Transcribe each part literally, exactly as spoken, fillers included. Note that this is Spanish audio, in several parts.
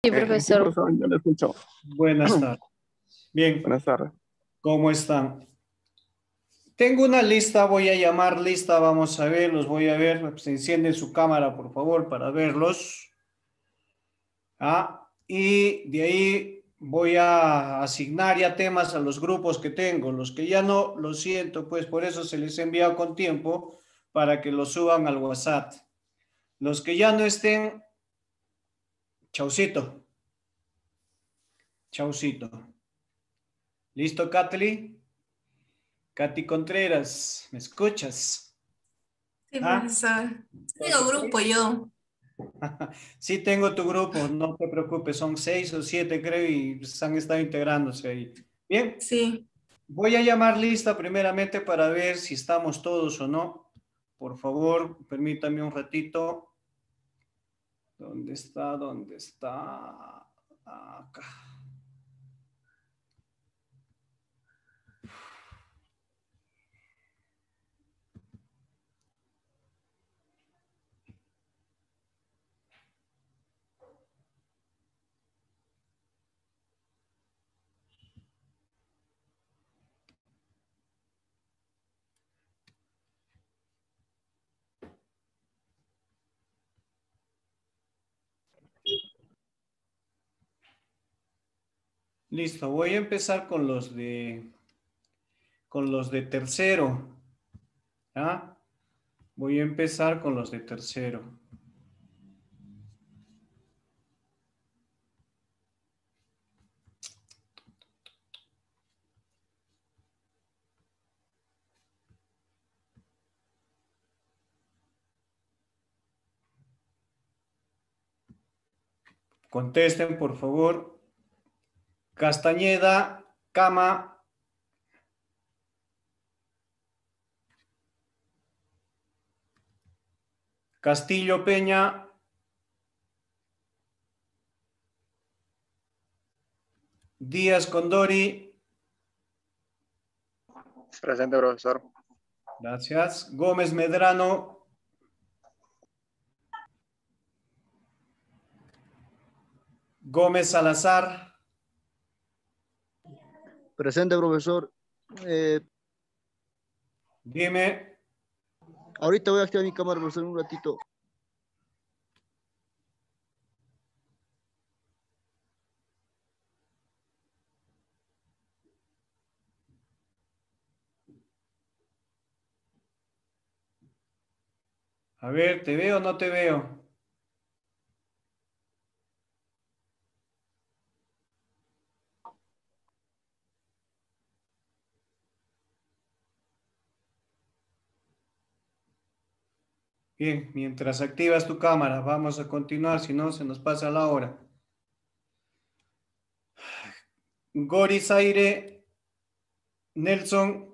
Sí, Eh, sí, profesor. profesor, yo le escucho. Buenas tardes. Bien, Buenas tardes. ¿cómo están? Tengo una lista, voy a llamar lista, vamos a ver, los voy a ver. Se enciende su cámara, por favor, para verlos. Ah, y de ahí voy a asignar ya temas a los grupos que tengo. Los que ya no, lo siento, pues por eso se les envía con tiempo para que los suban al WhatsApp. Los que ya no estén, chaucito. Chaucito. ¿Listo, Katly? Katy Contreras, ¿me escuchas? Sí, ¿Ah? profesor. Tengo grupo yo. Sí, tengo tu grupo, no te preocupes, son seis o siete creo y se han estado integrándose ahí. Bien, Sí. voy a llamar lista primeramente para ver si estamos todos o no. Por favor, permítame un ratito. ¿Dónde está? ¿Dónde está? Acá. Listo, voy a empezar con los de con los de tercero. ¿Ah? Voy a empezar con los de tercero. Contesten, por favor. Castañeda, Cama. Castillo Peña. Díaz Condori. Presente, profesor. Gracias. Gómez Medrano. Gómez Salazar. Presente, profesor. Eh, Dime. ahorita voy a activar mi cámara, profesor, un ratito. A ver, ¿te veo o no te veo? Bien, mientras activas tu cámara, vamos a continuar, si no se nos pasa la hora. Goris Aire, Nelson.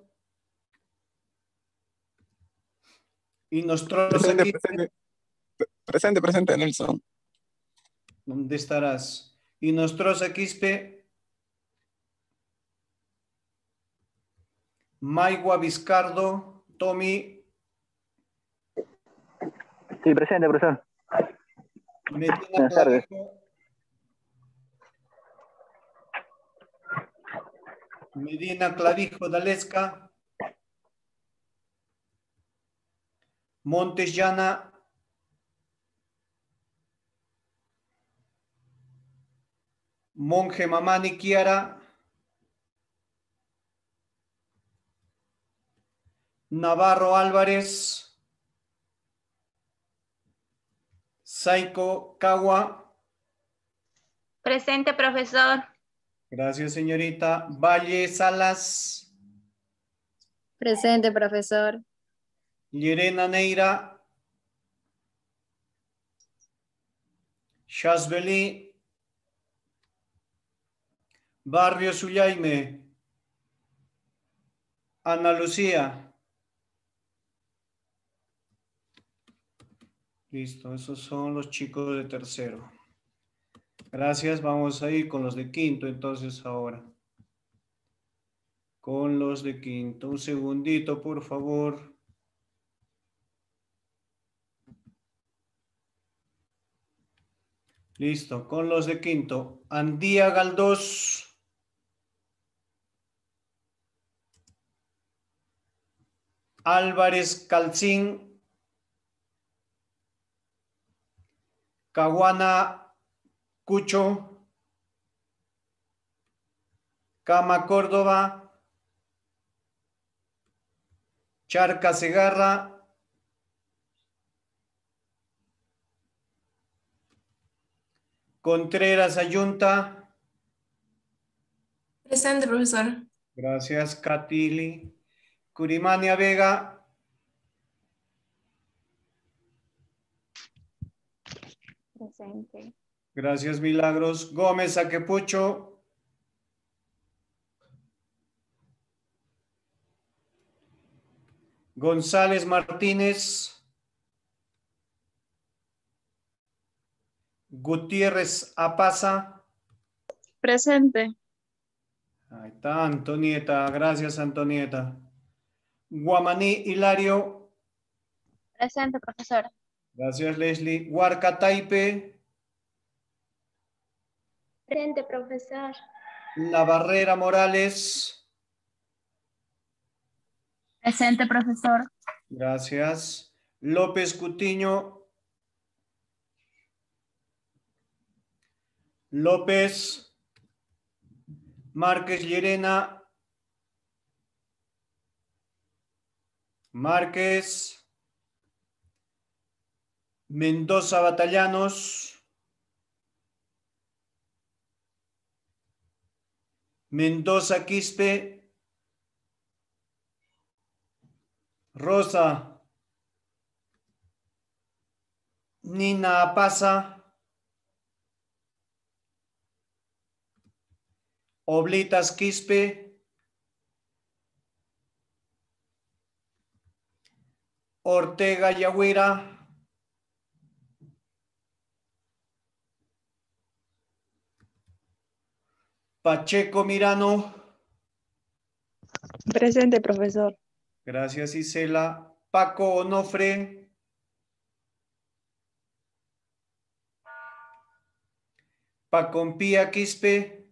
Y nuestros Presente, aquí. presente. Presente, presente, Nelson. ¿Dónde estarás? Y nuestros Quispe. Maigua Vizcardo, Tommy. Sí, presente, profesor. Medina Buenas tardes. Clavijo. Medina Clavijo Dalesca. Montes Llana. Monje Mamani Kiara. Navarro Álvarez. Saiko Kawa. Presente, profesor. Gracias, señorita. Valle Salas. Presente, profesor. Llerena Neira. Shazbeli. Barrio Sullaime. Ana Lucía. Listo, esos son los chicos de tercero. Gracias, vamos a ir con los de quinto entonces ahora. Con los de quinto. Un segundito, por favor. Listo, con los de quinto. Andía Galdós. Álvarez Calcín. Caguana Cucho. Cama Córdoba. Charca Segarra. Contreras Ayunta. Presente, profesor. Gracias, Catili. Curimania Vega. Presente. Gracias, Milagros. Gómez Aquepucho. González Martínez. Gutiérrez Apaza. Presente. Ahí está, Antonieta. Gracias, Antonieta. Guamaní Hilario. Presente, profesor. Gracias, Leslie. Huarcataipe. Presente, profesor. La Barrera Morales. Presente, profesor. Gracias. López Cutiño. López. Márquez Llerena. Márquez. Mendoza Batallanos. Mendoza Quispe. Rosa. Nina Apaza. Oblitas Quispe. Ortega Yagüira. Pacheco Mirano. Presente, profesor. Gracias, Isela. Paco Onofre. Pacompía Quispe.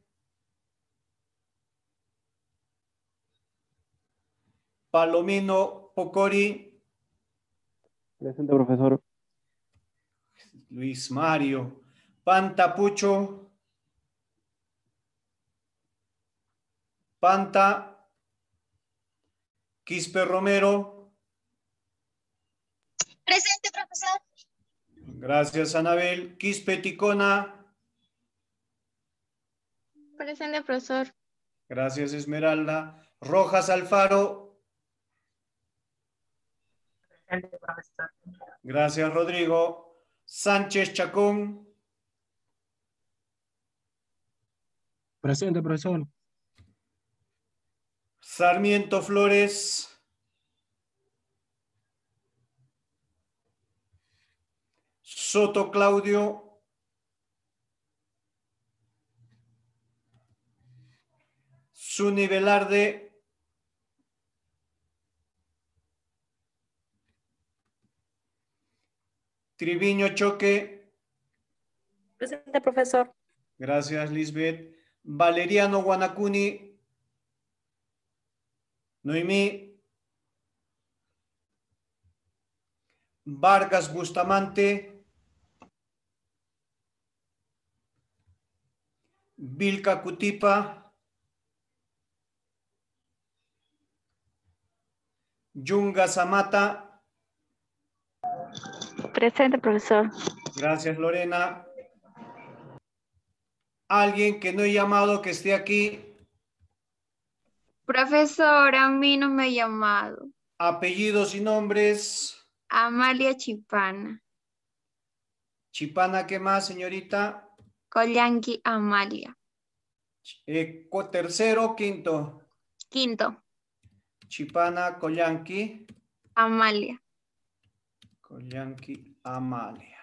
Palomino Pocori. Presente, profesor. Luis Mario. Pantapucho. Panta. Quispe Romero. Presente, profesor. Gracias, Anabel. Quispe Ticona. Presente, profesor. Gracias, Esmeralda. Rojas Alfaro. Presente, profesor. Gracias, Rodrigo. Sánchez Chacón. Presente, profesor. Sarmiento Flores. Soto Claudio. Zuni Velarde. Triviño Choque. Presente, profesor. Gracias, Lisbeth. Valeriano Guanacuni. Noemí. Vargas Bustamante. Vilca Cutipa. Yunga Zamata. Presente, profesor. Gracias, Lorena. Alguien que no he llamado que esté aquí. Profesor, a mí no me ha llamado. Apellidos y nombres. Amalia Chipana. Chipana, ¿qué más, señorita? Collanqui Amalia. Eh, co- tercero, quinto. Quinto. Chipana, Collanqui. Amalia. Collanqui, Amalia.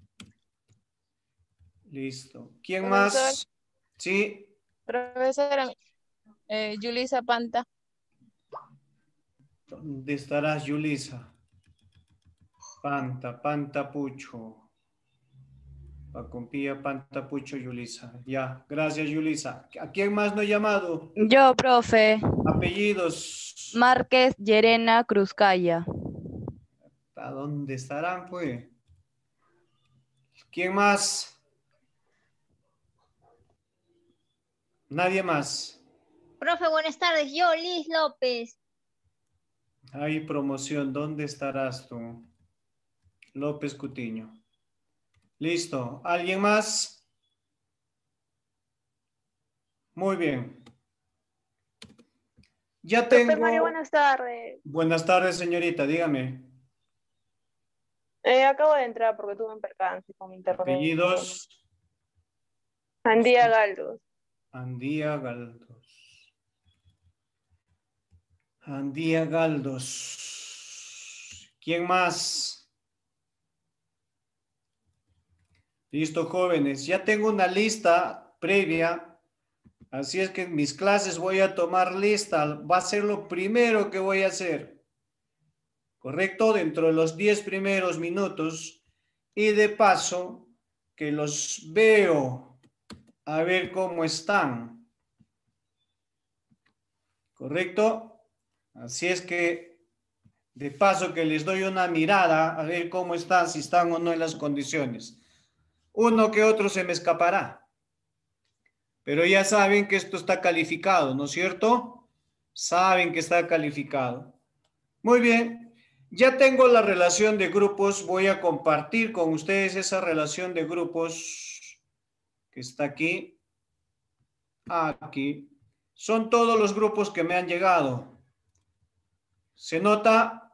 Listo. ¿Quién Profesor. más? Sí. Profesora, eh, Yulisa Panta. ¿Dónde estarás, Yulisa? Panta, Panta Pucho. Pacompía, Panta, Pucho, Yulisa. Ya, gracias, Yulisa. ¿A quién más no he llamado? Yo, profe. Apellidos. Márquez, Llerena, Cruzcaya. ¿A dónde estarán, pues? ¿Quién más? Nadie más. Profe, buenas tardes. Yo, Liz López. Hay promoción. ¿Dónde estarás tú? López Cutiño. Listo. ¿Alguien más? Muy bien. Ya tengo... Profe Mario, buenas tardes. Buenas tardes, señorita. Dígame. Eh, acabo de entrar porque tuve un percance con mi internet. Apellidos. Andía Galdos. Andía Galdos. Andía Galdos. ¿Quién más? Listo, jóvenes. Ya tengo una lista previa. Así es que en mis clases voy a tomar lista. Va a ser lo primero que voy a hacer. ¿Correcto? Dentro de los diez primeros minutos. Y de paso, que los veo a ver cómo están. ¿Correcto? Así es que, de paso que les doy una mirada a ver cómo están, si están o no en las condiciones. Uno que otro se me escapará. Pero ya saben que esto está calificado, ¿no es cierto? Saben que está calificado. Muy bien. Ya tengo la relación de grupos. Voy a compartir con ustedes esa relación de grupos que está aquí. Aquí. Son todos los grupos que me han llegado. ¿Se nota?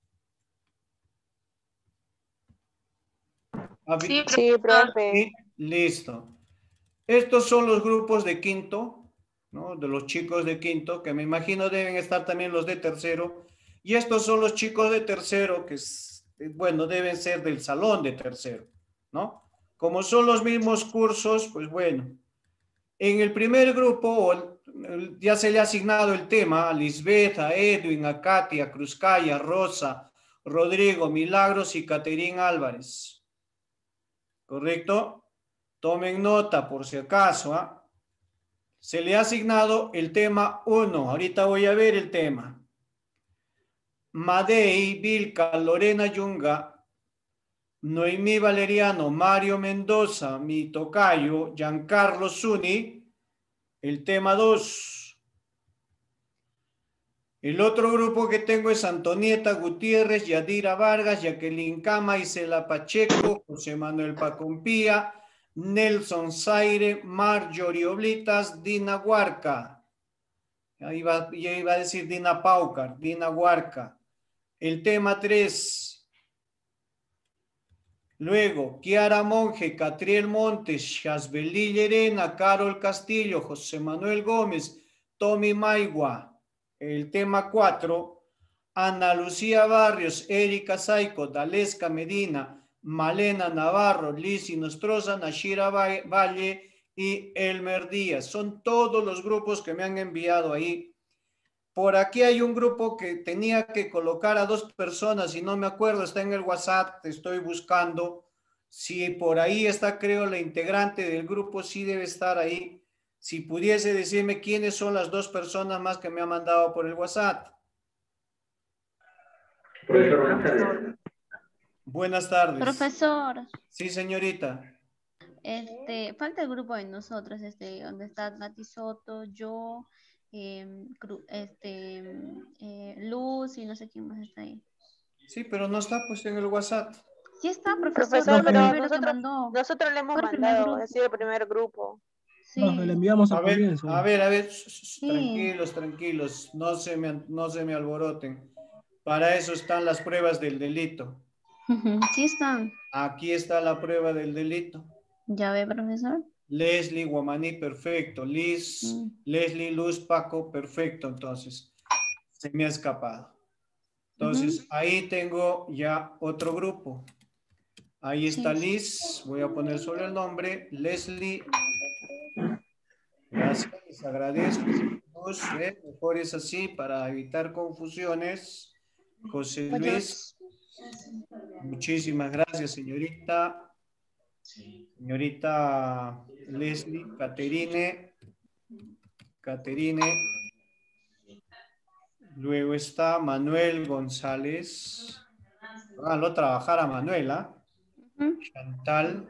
Sí, sí, profe. Sí, listo. Estos son los grupos de quinto, ¿no? De los chicos de quinto, que me imagino deben estar también los de tercero. Y estos son los chicos de tercero, que, bueno, deben ser del salón de tercero, ¿no? Como son los mismos cursos, pues bueno. En el primer grupo ya se le ha asignado el tema a Lisbeth, a Edwin, a Katy, a Cruzcaya, a Rosa, Rodrigo, Milagros y Caterín Álvarez. ¿Correcto? Tomen nota por si acaso. ¿eh? Se le ha asignado el tema uno. Ahorita voy a ver el tema. Madei, Vilca, Lorena Yunga, Noemí Valeriano, Mario Mendoza, mi tocayo, Giancarlo Zuni, el tema dos. El otro grupo que tengo es Antonieta Gutiérrez, Yadira Vargas, Jacqueline Cama, Isela Pacheco, José Manuel Pacompía, Nelson Zaire, Marjorie Oblitas, Dina Huarca. Ya iba, ya iba a decir Dina Paucar, Dina Huarca. El tema tres. Luego, Kiara Monge, Catriel Montes, Shazbeli Llerena, Carol Castillo, José Manuel Gómez, Tommy Maigua. El tema cuatro. Ana Lucía Barrios, Erika Saico, Dalesca Medina, Malena Navarro, Liz Nostroza, Nashira Valle y Elmer Díaz. Son todos los grupos que me han enviado ahí. Por aquí hay un grupo que tenía que colocar a dos personas y no me acuerdo, está en el WhatsApp, te estoy buscando. Si por ahí está, creo, la integrante del grupo, sí debe estar ahí. Si pudiese decirme quiénes son las dos personas más que me ha mandado por el WhatsApp. Profesor, buenas tardes. Buenas tardes. Profesor. Sí, señorita. Este, falta el grupo de nosotros, este, donde está Nati Soto, yo, eh, este, eh, Luz y no sé quién más está ahí. Sí, pero no está puesto en el WhatsApp. Sí está, profesor, Profesor, pero pero nosotros, nosotros le hemos Fue el primer mandado, grupo. ha sido el primer grupo. Sí. No, le enviamos al A ver, comienzo. a ver, a ver, Sí. tranquilos, tranquilos, no se me, no se me alboroten. Para eso están las pruebas del delito. Sí están. Aquí está la prueba del delito. ¿Ya ve, profesor? Leslie, Guamaní, perfecto. Liz, Mm. Leslie, Luz, Paco, perfecto. Entonces, se me ha escapado. Entonces, Ujú. ahí tengo ya otro grupo. Ahí está Sí. Liz, voy a poner solo el nombre. Leslie. Gracias, les agradezco. Luz, ¿eh? Mejor es así para evitar confusiones. José Luis. Muchísimas gracias, señorita. Señorita Leslie, Caterine, Caterine. Luego está Manuel González. Háganlo trabajar a Manuela. Chantal.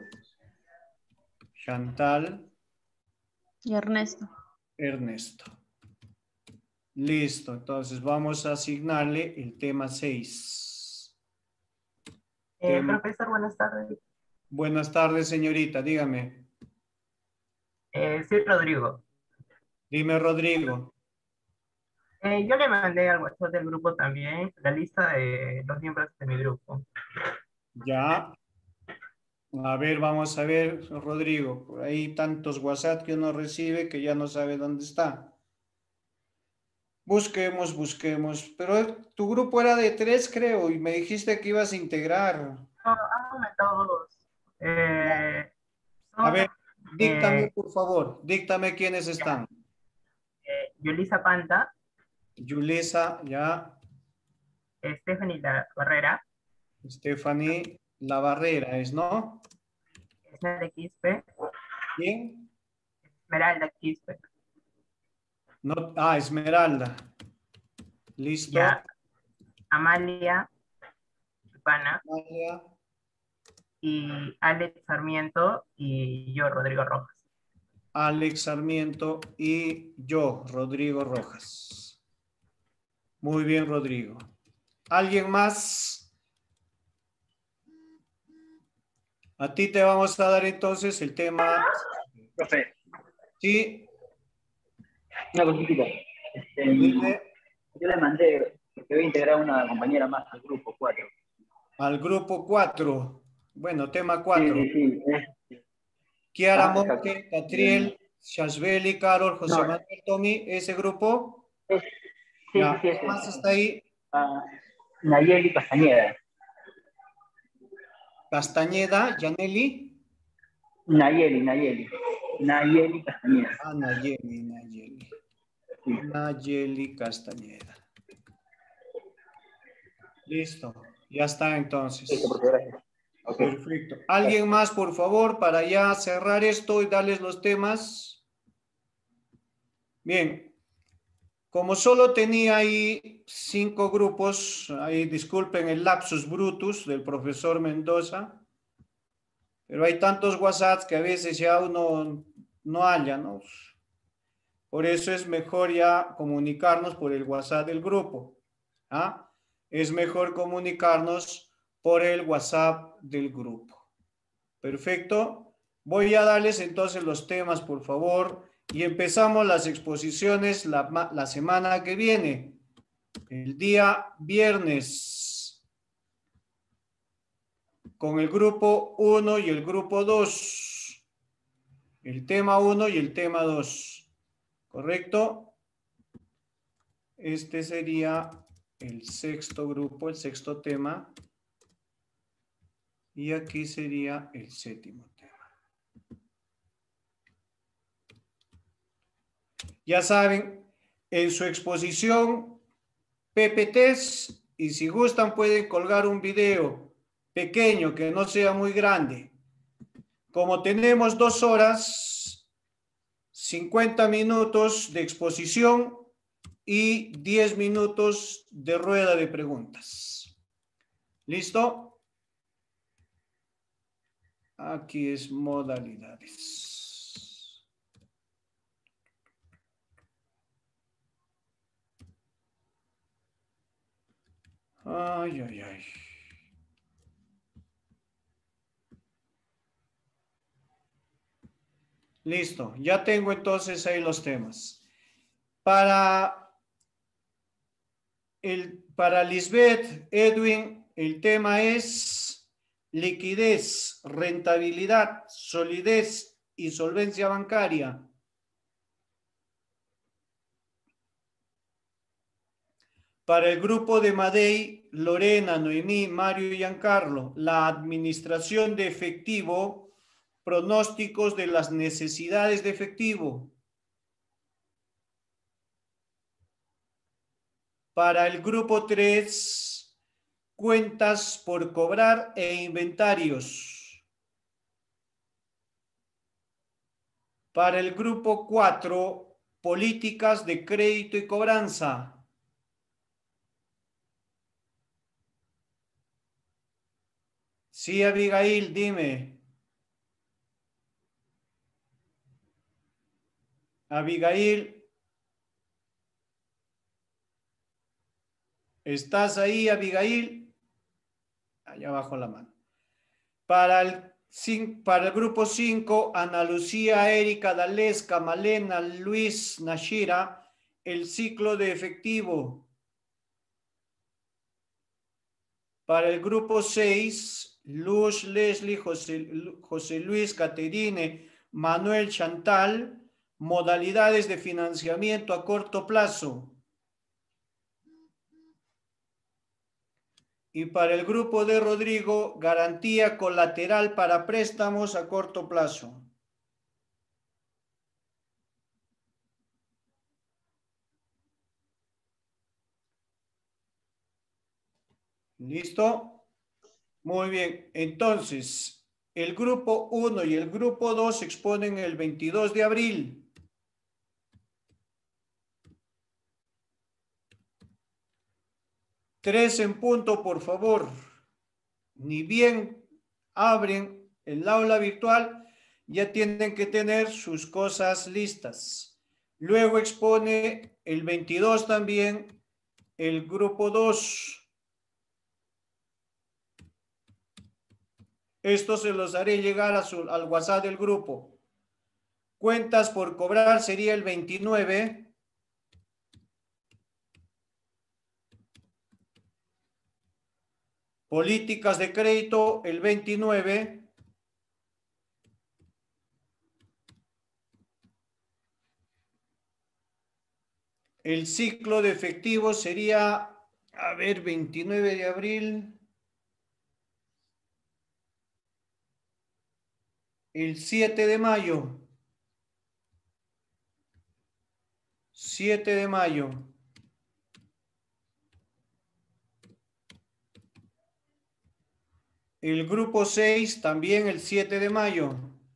Chantal. Y Ernesto. Ernesto. Listo. Entonces vamos a asignarle el tema seis. Eh, Tema- profesor, buenas tardes. Buenas tardes, señorita. Dígame. Eh, soy Rodrigo. Dime, Rodrigo. Eh, yo le mandé al WhatsApp del grupo también la lista de los miembros de mi grupo. Ya. A ver, vamos a ver, Rodrigo. Por ahí tantos WhatsApp que uno recibe que ya no sabe dónde está. Busquemos, busquemos. Pero tu grupo era de tres, creo, y me dijiste que ibas a integrar. No, han aumentado dos. Eh, son, A ver, díctame, eh, por favor. Díctame quiénes están. eh, Yulisa Panta, Yulisa, ya. Stephanie La Barrera, Stephanie La Barrera, ¿es no? Esmeralda Quispe, ¿Quién? Esmeralda Quispe, No, ah, Esmeralda. Listo. ya, Amalia Chupana Amalia. y Alex Sarmiento y yo, Rodrigo Rojas. Alex Sarmiento y yo, Rodrigo Rojas. Muy bien, Rodrigo. ¿Alguien más? A ti te vamos a dar entonces el tema. Profe, Sí, una cosita. Este, dime. yo le mandé, porque voy a integrar a una compañera más al grupo cuatro. Al grupo cuatro. Bueno, tema cuatro. Sí, sí, sí. Kiara Ah, Monte, exacto. Catriel, Shashbeli, Carol, José No. Manuel, Tommy, ese grupo. Es- sí, Ya, sí, sí, ¿quién más sí. está ahí? Ah, Nayeli Castañeda. Castañeda, Yaneli. Nayeli, Nayeli. Nayeli Castañeda. Ah, Nayeli, Nayeli. Sí. Nayeli Castañeda. Listo, ya está entonces. Listo, profe, gracias. Ok. Perfecto. ¿Alguien más, por favor, para ya cerrar esto y darles los temas? Bien. Como solo tenía ahí cinco grupos, ahí disculpen el lapsus brutus del profesor Mendoza, pero hay tantos WhatsApps que a veces ya uno no halla, ¿no? Por eso es mejor ya comunicarnos por el WhatsApp del grupo. ¿Ah? Es mejor comunicarnos por el WhatsApp del grupo. Perfecto. Voy a darles entonces los temas, por favor, y empezamos las exposiciones la, la semana que viene, el día viernes, con el grupo uno y el grupo dos. El tema uno y el tema dos. ¿Correcto? Este sería el sexto grupo, el sexto tema. Y aquí sería el séptimo tema. Ya saben, en su exposición P P Ts, y si gustan pueden colgar un video pequeño que no sea muy grande. Como tenemos dos horas, cincuenta minutos de exposición y diez minutos de rueda de preguntas. ¿Listo? Aquí es modalidades. Ay, ay, ay. Listo, ya tengo entonces ahí los temas. Para, el, para Lisbeth, Edwin, el tema es liquidez, rentabilidad, solidez y solvencia bancaria. Para el grupo de Madei, Lorena, Noemí, Mario y Giancarlo, la administración de efectivo, pronósticos de las necesidades de efectivo. Para el grupo tres, cuentas por cobrar e inventarios. Para el grupo cuatro, políticas de crédito y cobranza. Sí, Abigail, dime. Abigail. ¿Estás ahí, Abigail? Allá abajo la mano. Para el, para el grupo cinco, Ana Lucía, Erika, Dalesca, Malena, Luis, Nashira, el ciclo de efectivo. Para el grupo seis, Luz, Leslie, José, José Luis, Caterine, Manuel, Chantal, modalidades de financiamiento a corto plazo. Y para el grupo de Rodrigo, garantía colateral para préstamos a corto plazo. ¿Listo? Muy bien. Entonces, el grupo uno y el grupo dos se exponen el veintidós de abril. Tres en punto, por favor. Ni bien abren el aula virtual, ya tienen que tener sus cosas listas. Luego expone el veintidós también el grupo dos. Esto se los haré llegar a su, al WhatsApp del grupo. Cuentas por cobrar sería el veintinueve. Políticas de crédito el veintinueve. El ciclo de efectivo sería, a ver, veintinueve de abril. El siete de mayo. siete de mayo. El grupo seis también el siete de mayo.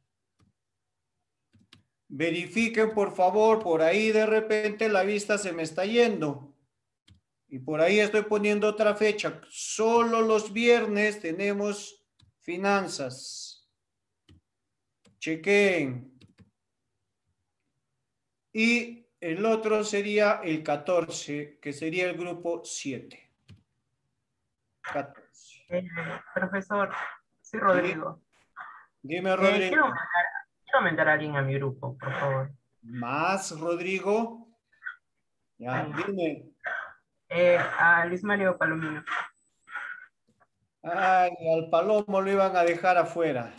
Verifiquen por favor, por ahí de repente la vista se me está yendo. Y por ahí estoy poniendo otra fecha. Solo los viernes tenemos finanzas. Chequen. Y el otro sería el catorce, que sería el grupo siete. catorce. Eh, profesor, soy Rodrigo. Dime, Rodrigo. Eh, quiero, aumentar, quiero aumentar a alguien a mi grupo, por favor. ¿Más, Rodrigo? Ya, Sí. dime. Eh, a Luis Mario Palomino. Ay, al Palomo lo iban a dejar afuera.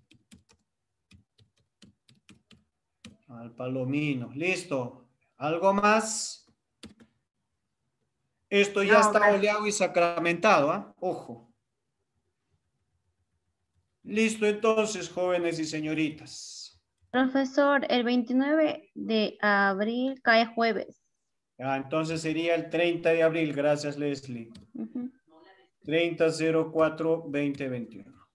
Al Palomino. Listo. ¿Algo más? Esto ya No, está gracias. oleado y sacramentado, ¿ah? ¿eh? Ojo. Listo entonces, jóvenes y señoritas. Profesor, el veintinueve de abril cae jueves. Ya, entonces sería el treinta de abril. Gracias, Leslie. Ujú. treinta cero cuatro veinte veintiuno.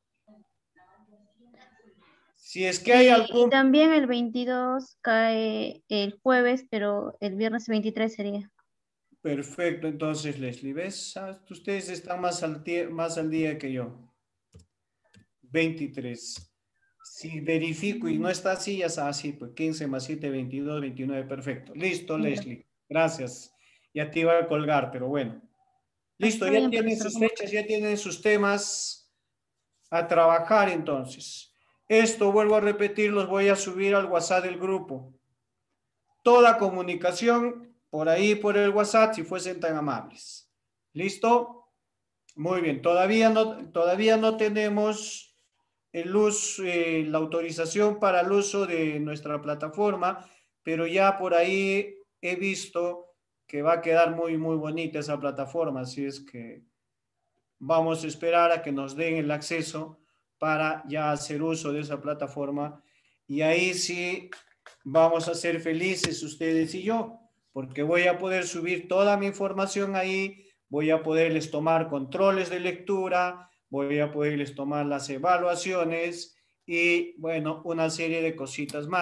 Si es que hay Y algún... también el veintidós cae el jueves, pero el viernes veintitrés sería. Perfecto, entonces, Leslie, ¿ves? Ah, ustedes están más al, más al día que yo. veintitrés. Si verifico y no está así, ya está así, pues quince más siete, veintidós, veintinueve, perfecto. Listo, Leslie. Gracias. Ya te iba a colgar, pero bueno. Listo, ya tienen sus fechas, ya tienen sus temas a trabajar entonces. Esto, vuelvo a repetir, los voy a subir al WhatsApp del grupo. Toda comunicación por ahí, por el WhatsApp, si fuesen tan amables. ¿Listo? Muy bien. Todavía no, todavía no tenemos el uso, eh, la autorización para el uso de nuestra plataforma, pero ya por ahí he visto que va a quedar muy, muy bonita esa plataforma, así es que vamos a esperar a que nos den el acceso para ya hacer uso de esa plataforma y ahí sí vamos a ser felices ustedes y yo, porque voy a poder subir toda mi información ahí, voy a poderles tomar controles de lectura, voy a poderles tomar las evaluaciones y, bueno, una serie de cositas más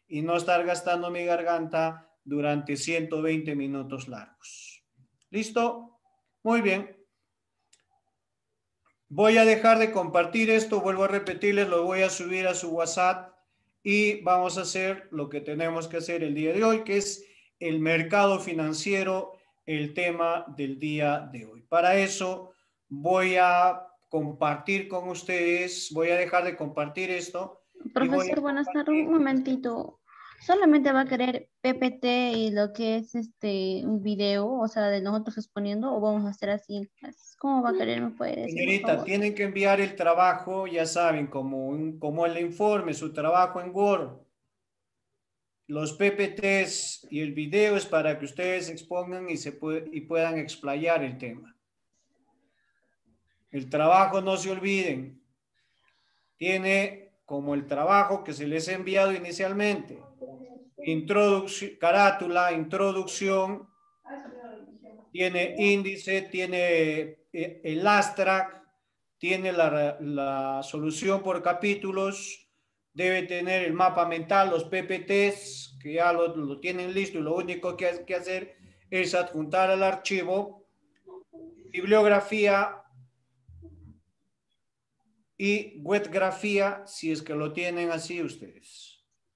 y no estar gastando mi garganta durante ciento veinte minutos largos. ¿Listo? Muy bien. Voy a dejar de compartir esto, vuelvo a repetirles, lo voy a subir a su WhatsApp y vamos a hacer lo que tenemos que hacer el día de hoy, que es el mercado financiero, el tema del día de hoy. Para eso voy a compartir con ustedes, voy a dejar de compartir esto. Profesor, buenas tardes, un momentito. ¿Solamente va a querer P P T y lo que es este un video, o sea, de nosotros exponiendo, o vamos a hacer así en clases? ¿Cómo va a querer? ¿Me puede decir, Señorita, por favor? tienen que enviar el trabajo, ya saben, como, un, como el informe, su trabajo en Word. Los P P Ts y el video es para que ustedes expongan y, se puede, y puedan explayar el tema. El trabajo, no se olviden, tiene como el trabajo que se les ha enviado inicialmente. Introducción, carátula, introducción, tiene índice, tiene el abstract, tiene la, la solución por capítulos, debe tener el mapa mental, los P P Ts, que ya lo, lo tienen listo y lo único que hay que hacer es adjuntar al archivo, bibliografía y webgrafía, si es que lo tienen así ustedes.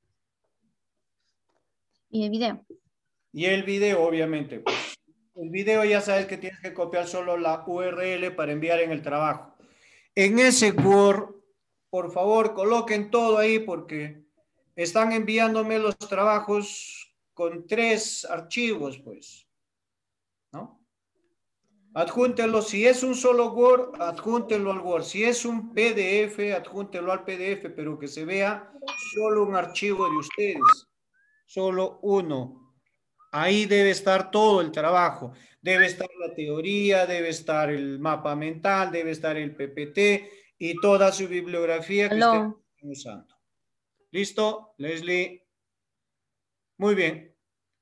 Y el video. Y el video, obviamente, pues. El video ya sabes que tienes que copiar solo la U R L para enviar en el trabajo. En ese Word, por favor, coloquen todo ahí porque están enviándome los trabajos con tres archivos, pues. ¿No? Adjúntenlo. Si es un solo Word, adjúntenlo al Word. Si es un P D F, adjúntenlo al P D F, pero que se vea solo un archivo de ustedes. Solo uno. Ahí debe estar todo el trabajo. Debe estar la teoría, debe estar el mapa mental, debe estar el P P T y toda su bibliografía que Hello. estén usando. ¿Listo, Leslie? Muy bien.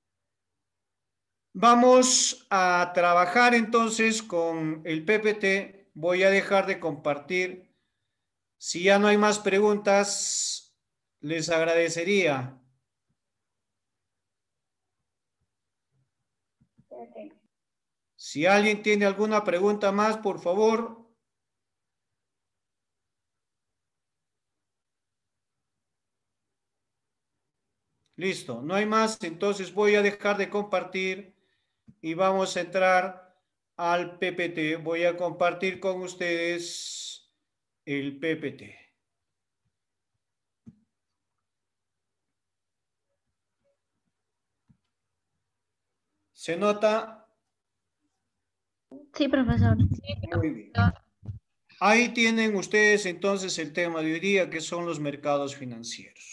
Vamos a trabajar entonces con el P P T. Voy a dejar de compartir. Si ya no hay más preguntas, les agradecería. Si alguien tiene alguna pregunta más, por favor. Listo, no hay más, entonces voy a dejar de compartir y vamos a entrar al P P T. Voy a compartir con ustedes el P P T. ¿Se nota? Sí, profesor. Muy bien. Ahí tienen ustedes entonces el tema de hoy día, que son los mercados financieros.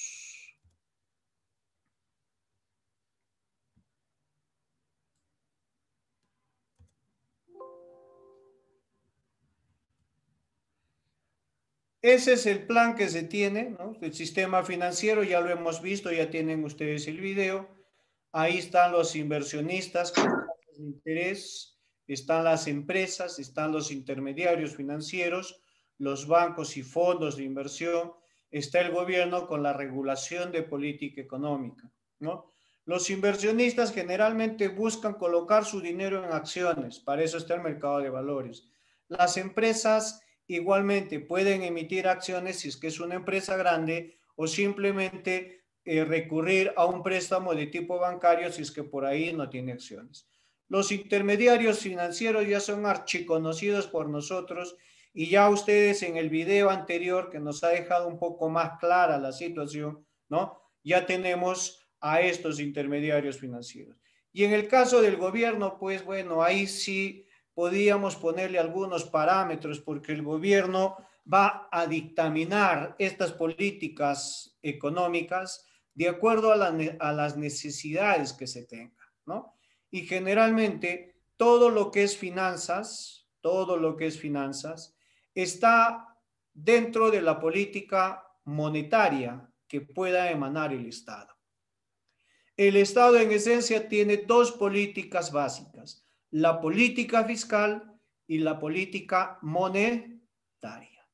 Ese es el plan que se tiene, ¿no? El sistema financiero, ya lo hemos visto, ya tienen ustedes el video. Ahí están los inversionistas con tasas de interés, están las empresas, están los intermediarios financieros, los bancos y fondos de inversión, está el gobierno con la regulación de política económica, ¿no? Los inversionistas generalmente buscan colocar su dinero en acciones, para eso está el mercado de valores. Las empresas igualmente pueden emitir acciones si es que es una empresa grande o simplemente eh, recurrir a un préstamo de tipo bancario si es que por ahí no tiene acciones. Los intermediarios financieros ya son archiconocidos por nosotros y ya ustedes en el video anterior que nos ha dejado un poco más clara la situación, ¿no? Ya tenemos a estos intermediarios financieros. Y en el caso del gobierno, pues bueno, ahí sí podríamos ponerle algunos parámetros porque el gobierno va a dictaminar estas políticas económicas de acuerdo a, la, a las necesidades que se tengan, ¿no? Y generalmente todo lo que es finanzas, todo lo que es finanzas, está dentro de la política monetaria que pueda emanar el Estado. El Estado en esencia tiene dos políticas básicas, la política fiscal y la política monetaria.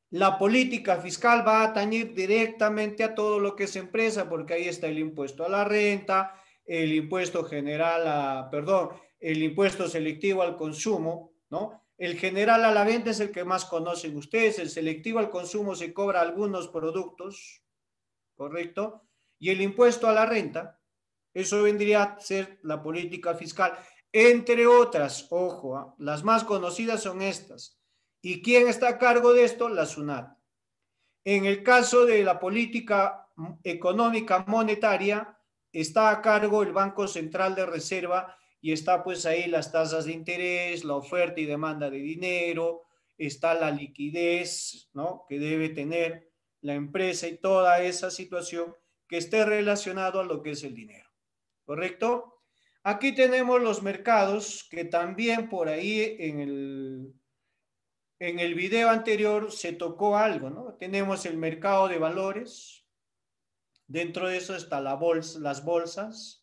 La política fiscal va a atañir directamente a todo lo que es empresa, porque ahí está el impuesto a la renta, el impuesto general a, perdón, el impuesto selectivo al consumo, ¿no? El general a la venta es el que más conocen ustedes, el selectivo al consumo se cobra algunos productos, ¿correcto? Y el impuesto a la renta, eso vendría a ser la política fiscal, entre otras, ojo, ¿eh? Las más conocidas son estas. ¿Y quién está a cargo de esto? La SUNAT. En el caso de la política económica monetaria, está a cargo el Banco Central de Reserva y está pues ahí las tasas de interés, la oferta y demanda de dinero, está la liquidez, ¿no?, que debe tener la empresa y toda esa situación que esté relacionado a lo que es el dinero, ¿correcto? Aquí tenemos los mercados que también por ahí en el, en el video anterior se tocó algo, ¿no? Tenemos el mercado de valores, dentro de eso está la bolsa, las bolsas,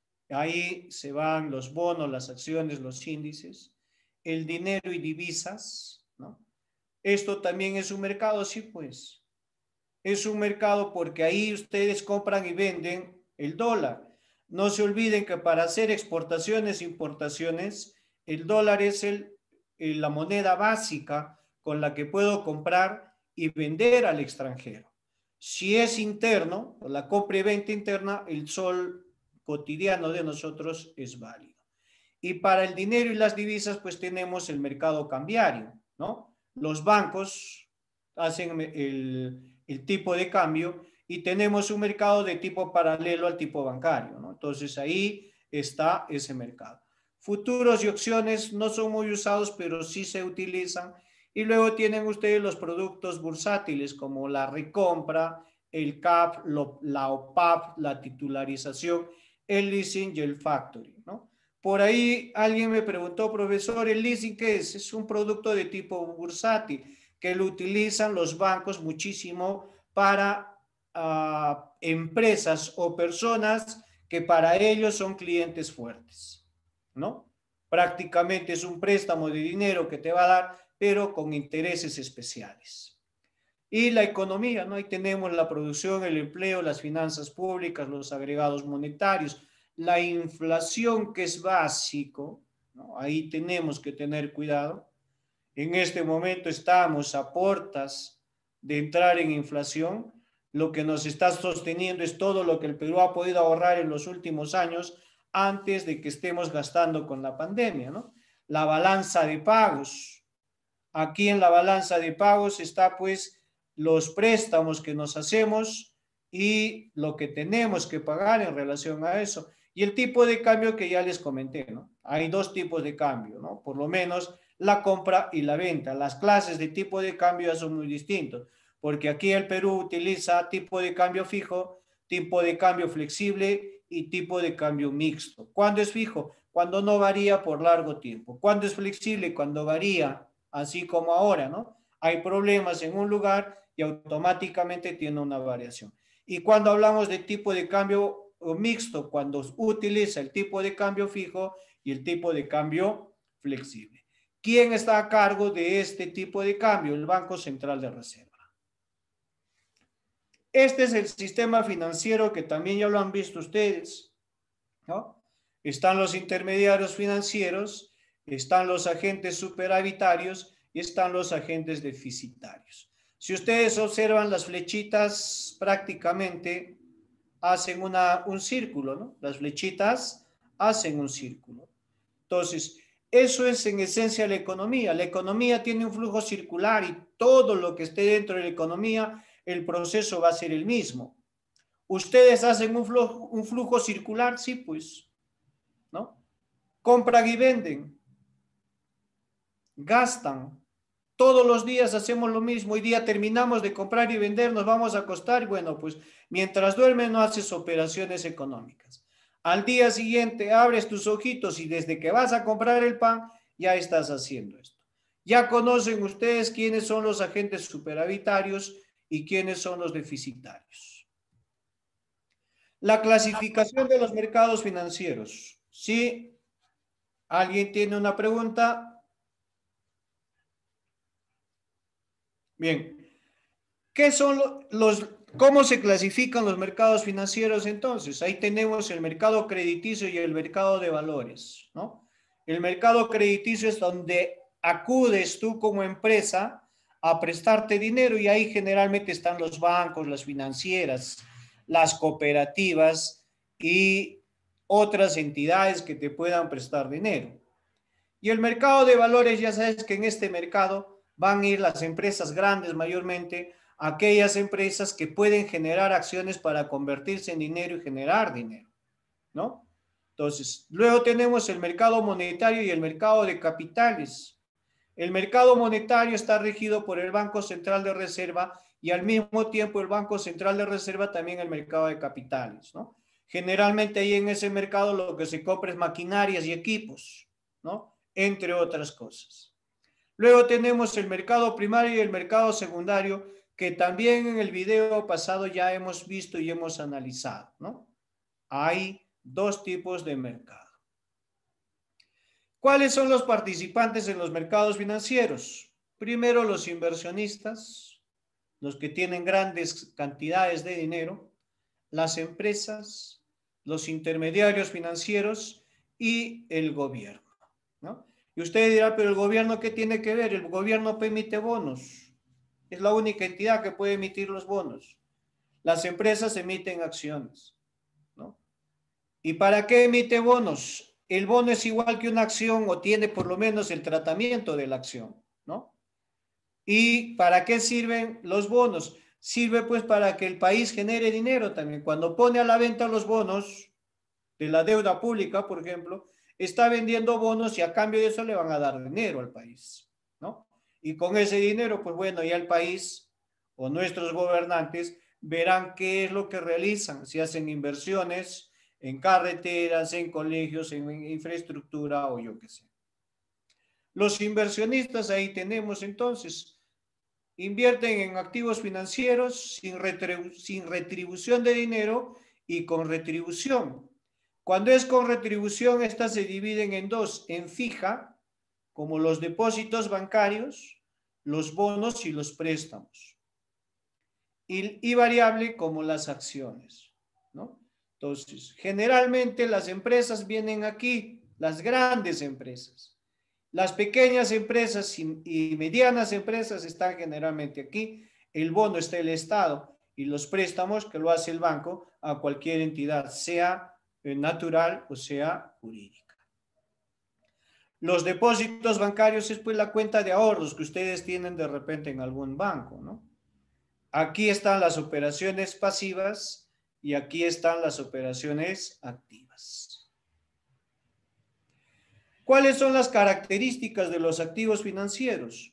ahí se van los bonos, las acciones, los índices, el dinero y divisas, ¿no? Esto también es un mercado, sí, pues. Es un mercado porque ahí ustedes compran y venden el dólar. No se olviden que para hacer exportaciones e importaciones, el dólar es el, el, la moneda básica con la que puedo comprar y vender al extranjero. Si es interno, la compra y venta interna, el sol cotidiano de nosotros es válido. Y para el dinero y las divisas, pues tenemos el mercado cambiario, ¿no? Los bancos hacen el, el tipo de cambio y tenemos un mercado de tipo paralelo al tipo bancario, ¿no? Entonces ahí está ese mercado. Futuros y opciones no son muy usados, pero sí se utilizan. Y luego tienen ustedes los productos bursátiles como la recompra, el C A P, lo, la O P A P, la titularización, el leasing y el factoring, ¿no? Por ahí alguien me preguntó, profesor, ¿el leasing qué es? Es un producto de tipo bursátil que lo utilizan los bancos muchísimo para uh, empresas o personas que para ellos son clientes fuertes, ¿no? Prácticamente es un préstamo de dinero que te va a dar, pero con intereses especiales. Y la economía, ¿no? Ahí tenemos la producción, el empleo, las finanzas públicas, los agregados monetarios, la inflación que es básico, ¿no? Ahí tenemos que tener cuidado. En este momento estamos a puertas de entrar en inflación. Lo que nos está sosteniendo es todo lo que el Perú ha podido ahorrar en los últimos años antes de que estemos gastando con la pandemia, ¿no? La balanza de pagos. Aquí en la balanza de pagos está pues los préstamos que nos hacemos y lo que tenemos que pagar en relación a eso. Y el tipo de cambio que ya les comenté, ¿no? Hay dos tipos de cambio, ¿no? Por lo menos la compra y la venta. Las clases de tipo de cambio ya son muy distintos, porque aquí el Perú utiliza tipo de cambio fijo, tipo de cambio flexible y tipo de cambio mixto. ¿Cuándo es fijo? Cuando no varía por largo tiempo. ¿Cuándo es flexible? Cuando varía, así como ahora, ¿no? Hay problemas en un lugar y automáticamente tiene una variación. Y cuando hablamos de tipo de cambio mixto, cuando utiliza el tipo de cambio fijo y el tipo de cambio flexible. ¿Quién está a cargo de este tipo de cambio? El Banco Central de Reserva. Este es el sistema financiero que también ya lo han visto ustedes, ¿no? Están los intermediarios financieros, están los agentes superavitarios y están los agentes deficitarios. Si ustedes observan las flechitas prácticamente hacen una, un círculo, ¿no? Las flechitas hacen un círculo. Entonces, eso es en esencia la economía. La economía tiene un flujo circular y todo lo que esté dentro de la economía, el proceso va a ser el mismo. ¿Ustedes hacen un flujo, un flujo circular? Sí, pues, ¿no? Compran y venden. Gastan. Todos los días hacemos lo mismo. Hoy día terminamos de comprar y vender, nos vamos a acostar. Bueno, pues mientras duermes no haces operaciones económicas. Al día siguiente abres tus ojitos y desde que vas a comprar el pan ya estás haciendo esto. Ya conocen ustedes quiénes son los agentes superavitarios y quiénes son los deficitarios. La clasificación de los mercados financieros. Si alguien tiene una pregunta. Bien, ¿Qué son los, cómo se clasifican los mercados financieros entonces? Ahí tenemos el mercado crediticio y el mercado de valores, ¿no? El mercado crediticio es donde acudes tú como empresa a prestarte dinero y ahí generalmente están los bancos, las financieras, las cooperativas y otras entidades que te puedan prestar dinero. Y el mercado de valores, ya sabes que en este mercado van a ir las empresas grandes mayormente, aquellas empresas que pueden generar acciones para convertirse en dinero y generar dinero, ¿no? Entonces, luego tenemos el mercado monetario y el mercado de capitales. El mercado monetario está regido por el Banco Central de Reserva y al mismo tiempo el Banco Central de Reserva también el mercado de capitales, ¿no? Generalmente ahí en ese mercado lo que se compra es maquinarias y equipos, ¿no? Entre otras cosas. Luego tenemos el mercado primario y el mercado secundario, que también en el video pasado ya hemos visto y hemos analizado, ¿no? Hay dos tipos de mercado. ¿Cuáles son los participantes en los mercados financieros? Primero, los inversionistas, los que tienen grandes cantidades de dinero, las empresas, los intermediarios financieros y el gobierno, ¿no? Y usted dirá, pero el gobierno, ¿qué tiene que ver? El gobierno emite bonos. Es la única entidad que puede emitir los bonos. Las empresas emiten acciones, ¿no? ¿Y para qué emite bonos? El bono es igual que una acción o tiene por lo menos el tratamiento de la acción, ¿no? ¿Y para qué sirven los bonos? Sirve pues para que el país genere dinero también. Cuando pone a la venta los bonos de la deuda pública, por ejemplo, está vendiendo bonos y a cambio de eso le van a dar dinero al país, ¿no? Y con ese dinero, pues bueno, ya el país o nuestros gobernantes verán qué es lo que realizan, si hacen inversiones en carreteras, en colegios, en infraestructura o yo qué sé. Los inversionistas, ahí tenemos entonces, invierten en activos financieros sin, retribu sin retribución de dinero y con retribución. Cuando es con retribución, estas se dividen en dos, en fija, como los depósitos bancarios, los bonos y los préstamos. Y, y variable como las acciones, ¿no? Entonces, generalmente las empresas vienen aquí, las grandes empresas. Las pequeñas empresas y, y medianas empresas están generalmente aquí. El bono está el Estado y los préstamos que lo hace el banco a cualquier entidad, sea natural o sea jurídica. Los depósitos bancarios es pues la cuenta de ahorros que ustedes tienen de repente en algún banco, ¿no? Aquí están las operaciones pasivas y aquí están las operaciones activas. ¿Cuáles son las características de los activos financieros?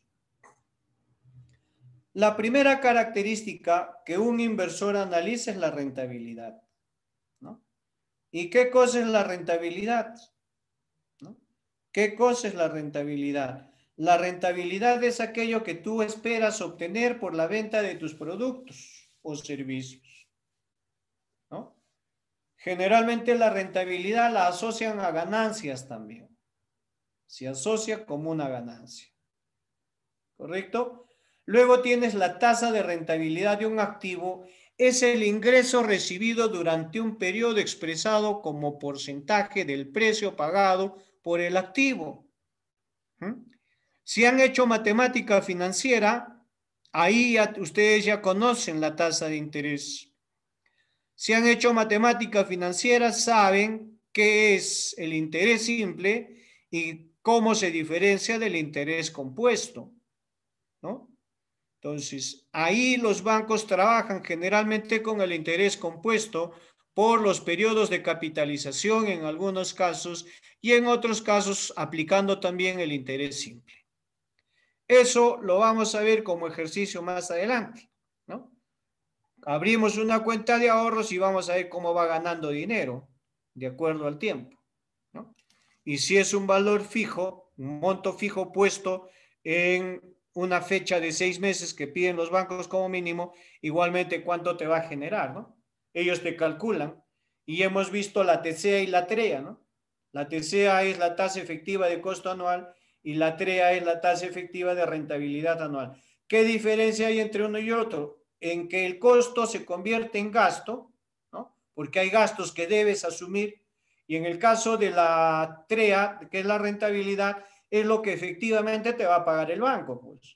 La primera característica que un inversor analiza es la rentabilidad, ¿no? ¿Y qué cosa es la rentabilidad? ¿No? ¿Qué cosa es la rentabilidad? La rentabilidad es aquello que tú esperas obtener por la venta de tus productos o servicios, ¿no? Generalmente la rentabilidad la asocian a ganancias también. Se asocia como una ganancia, ¿correcto? Luego tienes la tasa de rentabilidad de un activo, es el ingreso recibido durante un periodo expresado como porcentaje del precio pagado por el activo. ¿Mm? Si han hecho matemática financiera, ahí ya, ustedes ya conocen la tasa de interés. Si han hecho matemática financiera, saben qué es el interés simple y cómo se diferencia del interés compuesto, ¿no? Entonces, ahí los bancos trabajan generalmente con el interés compuesto por los periodos de capitalización en algunos casos y en otros casos aplicando también el interés simple. Eso lo vamos a ver como ejercicio más adelante, ¿no? Abrimos una cuenta de ahorros y vamos a ver cómo va ganando dinero de acuerdo al tiempo, ¿no? Y si es un valor fijo, un monto fijo puesto en una fecha de seis meses que piden los bancos como mínimo, igualmente cuánto te va a generar, ¿no? Ellos te calculan y hemos visto la T C A y la T R E A, ¿no? La T C A es la tasa efectiva de costo anual y la T R E A es la tasa efectiva de rentabilidad anual. ¿Qué diferencia hay entre uno y otro? en que el costo se convierte en gasto, ¿no? Porque hay gastos que debes asumir, y en el caso de la T R E A, que es la rentabilidad, es lo que efectivamente te va a pagar el banco, pues.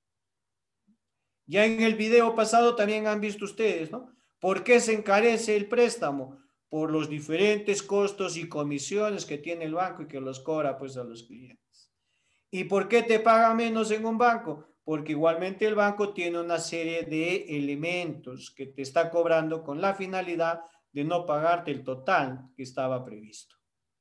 Ya en el video pasado también han visto ustedes, ¿no? ¿Por qué se encarece el préstamo? Por los diferentes costos y comisiones que tiene el banco y que los cobra pues a los clientes. ¿Y por qué te paga menos en un banco? Porque igualmente el banco tiene una serie de elementos que te está cobrando con la finalidad de no pagarte el total que estaba previsto.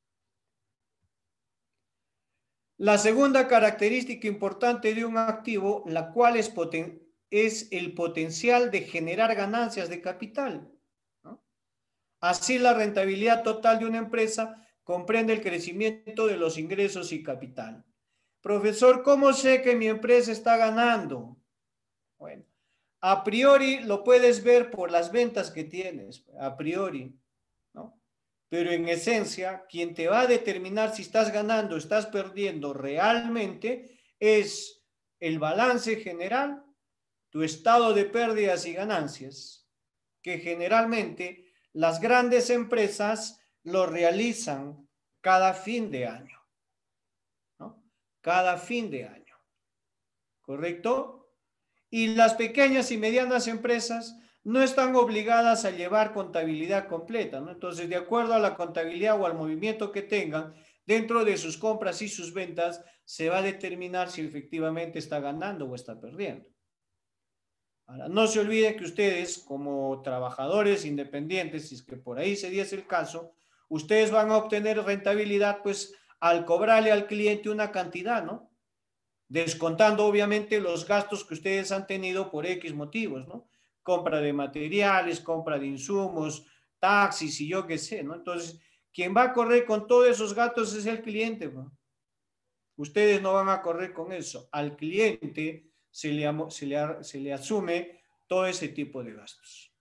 La segunda característica importante de un activo, la cual es, poten- es el potencial de generar ganancias de capital, ¿no? Así, la rentabilidad total de una empresa comprende el crecimiento de los ingresos y capital. Profesor, ¿cómo sé que mi empresa está ganando? Bueno, a priori lo puedes ver por las ventas que tienes, a priori, ¿no? Pero en esencia, quien te va a determinar si estás ganando o estás perdiendo realmente es el balance general, tu estado de pérdidas y ganancias, que generalmente las grandes empresas lo realizan cada fin de año, ¿no? Cada fin de año, ¿correcto? Y las pequeñas y medianas empresas no están obligadas a llevar contabilidad completa, ¿no? Entonces, de acuerdo a la contabilidad o al movimiento que tengan, dentro de sus compras y sus ventas, se va a determinar si efectivamente está ganando o está perdiendo. Ahora, no se olviden que ustedes, como trabajadores independientes, si es que por ahí se diese el caso, ustedes van a obtener rentabilidad, pues, al cobrarle al cliente una cantidad, ¿no? Descontando, obviamente, los gastos que ustedes han tenido por X motivos, ¿no? Compra de materiales, compra de insumos, taxis y yo qué sé, ¿no? Entonces, quien va a correr con todos esos gastos es el cliente, ¿no? Ustedes no van a correr con eso. Al cliente se le, se le, se le asume todo ese tipo de gastos.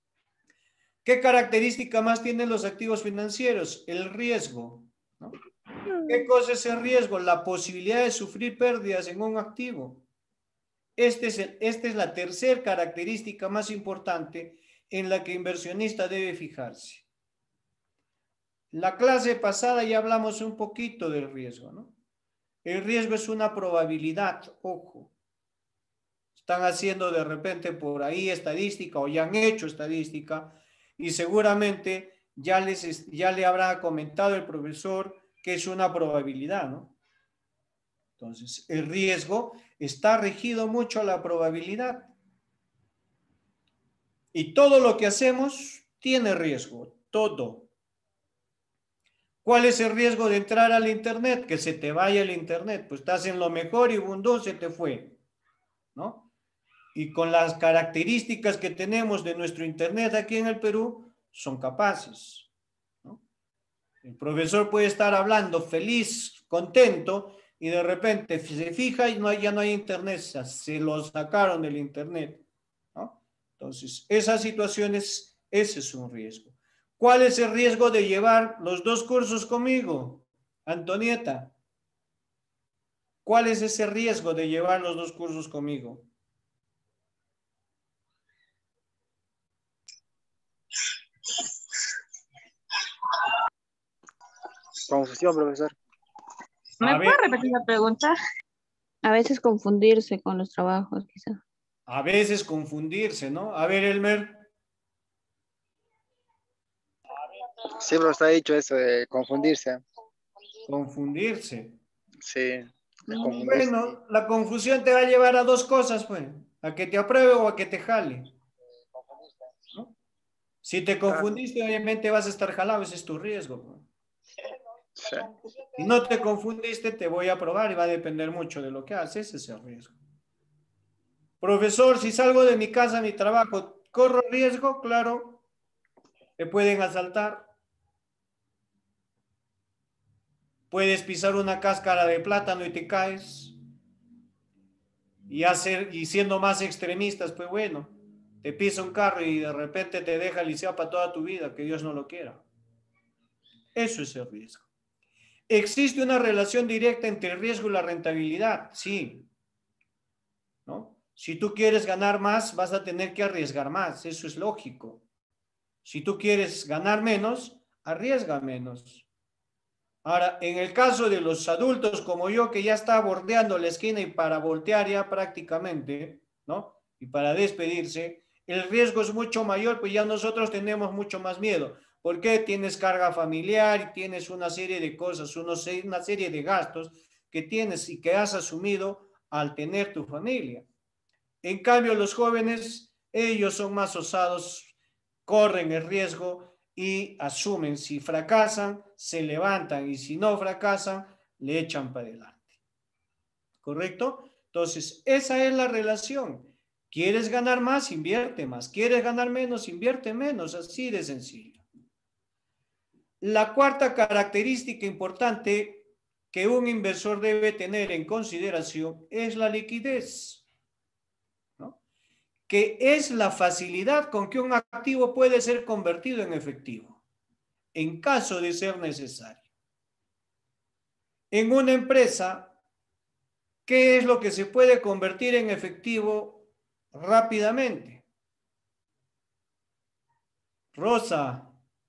¿Qué característica más tienen los activos financieros? El riesgo, ¿no? ¿Qué cosa es el riesgo? La posibilidad de sufrir pérdidas en un activo. Este es el, esta es la tercera característica más importante en la que el inversionista debe fijarse. La clase pasada ya hablamos un poquito del riesgo, ¿no? El riesgo es una probabilidad, ojo. Están haciendo de repente por ahí estadística o ya han hecho estadística y seguramente ya, les, ya le habrá comentado el profesor que es una probabilidad, ¿no? Entonces, el riesgo está regido mucho a la probabilidad. Y todo lo que hacemos tiene riesgo, todo. ¿Cuál es el riesgo de entrar al internet? Que se te vaya el internet. Pues estás en lo mejor y bundó, se te fue, ¿no? Y con las características que tenemos de nuestro internet aquí en el Perú, son capaces, ¿no? El profesor puede estar hablando feliz, contento, y de repente se fija y no hay, ya no hay internet, se lo sacaron del internet, ¿no? Entonces, esas situaciones, ese es un riesgo. ¿Cuál es el riesgo de llevar los dos cursos conmigo? Antonieta, ¿cuál es ese riesgo de llevar los dos cursos conmigo? Confusión, profesor. ¿Me puede repetir la pregunta? A veces confundirse con los trabajos, quizá. A veces confundirse, ¿no? A ver, Elmer. Siempre está dicho eso de confundirse. Confundirse. Sí. Bueno, la confusión te va a llevar a dos cosas, pues. A que te apruebe o a que te jale, ¿no? Si te confundiste, obviamente vas a estar jalado, ese es tu riesgo, pues. Sí. Si no te confundiste, te voy a aprobar y va a depender mucho de lo que haces, ese es el riesgo. Profesor, si salgo de mi casa a mi trabajo, ¿corro riesgo? Claro. ¿Te pueden asaltar? Puedes pisar una cáscara de plátano y te caes. Y, hacer, y siendo más extremistas, pues bueno, te pisa un carro y de repente te deja lisiado para toda tu vida, que Dios no lo quiera. Eso es el riesgo. ¿Existe una relación directa entre el riesgo y la rentabilidad? Sí. ¿No? Si tú quieres ganar más, vas a tener que arriesgar más. Eso es lógico. Si tú quieres ganar menos, arriesga menos. Ahora, en el caso de los adultos como yo, que ya está bordeando la esquina y para voltear ya prácticamente, ¿no? Y para despedirse, el riesgo es mucho mayor, pues ya nosotros tenemos mucho más miedo. ¿Por qué? Tienes carga familiar y tienes una serie de cosas, unos, una serie de gastos que tienes y que has asumido al tener tu familia. En cambio, los jóvenes, ellos son más osados, corren el riesgo y asumen. Si fracasan, se levantan, y si no fracasan, le echan para adelante. ¿Correcto? Entonces, esa es la relación. ¿Quieres ganar más? Invierte más. ¿Quieres ganar menos? Invierte menos. Así de sencillo. La cuarta característica importante que un inversor debe tener en consideración es la liquidez, ¿no? Que es la facilidad con que un activo puede ser convertido en efectivo, en caso de ser necesario. En una empresa, ¿qué es lo que se puede convertir en efectivo rápidamente? Rosa.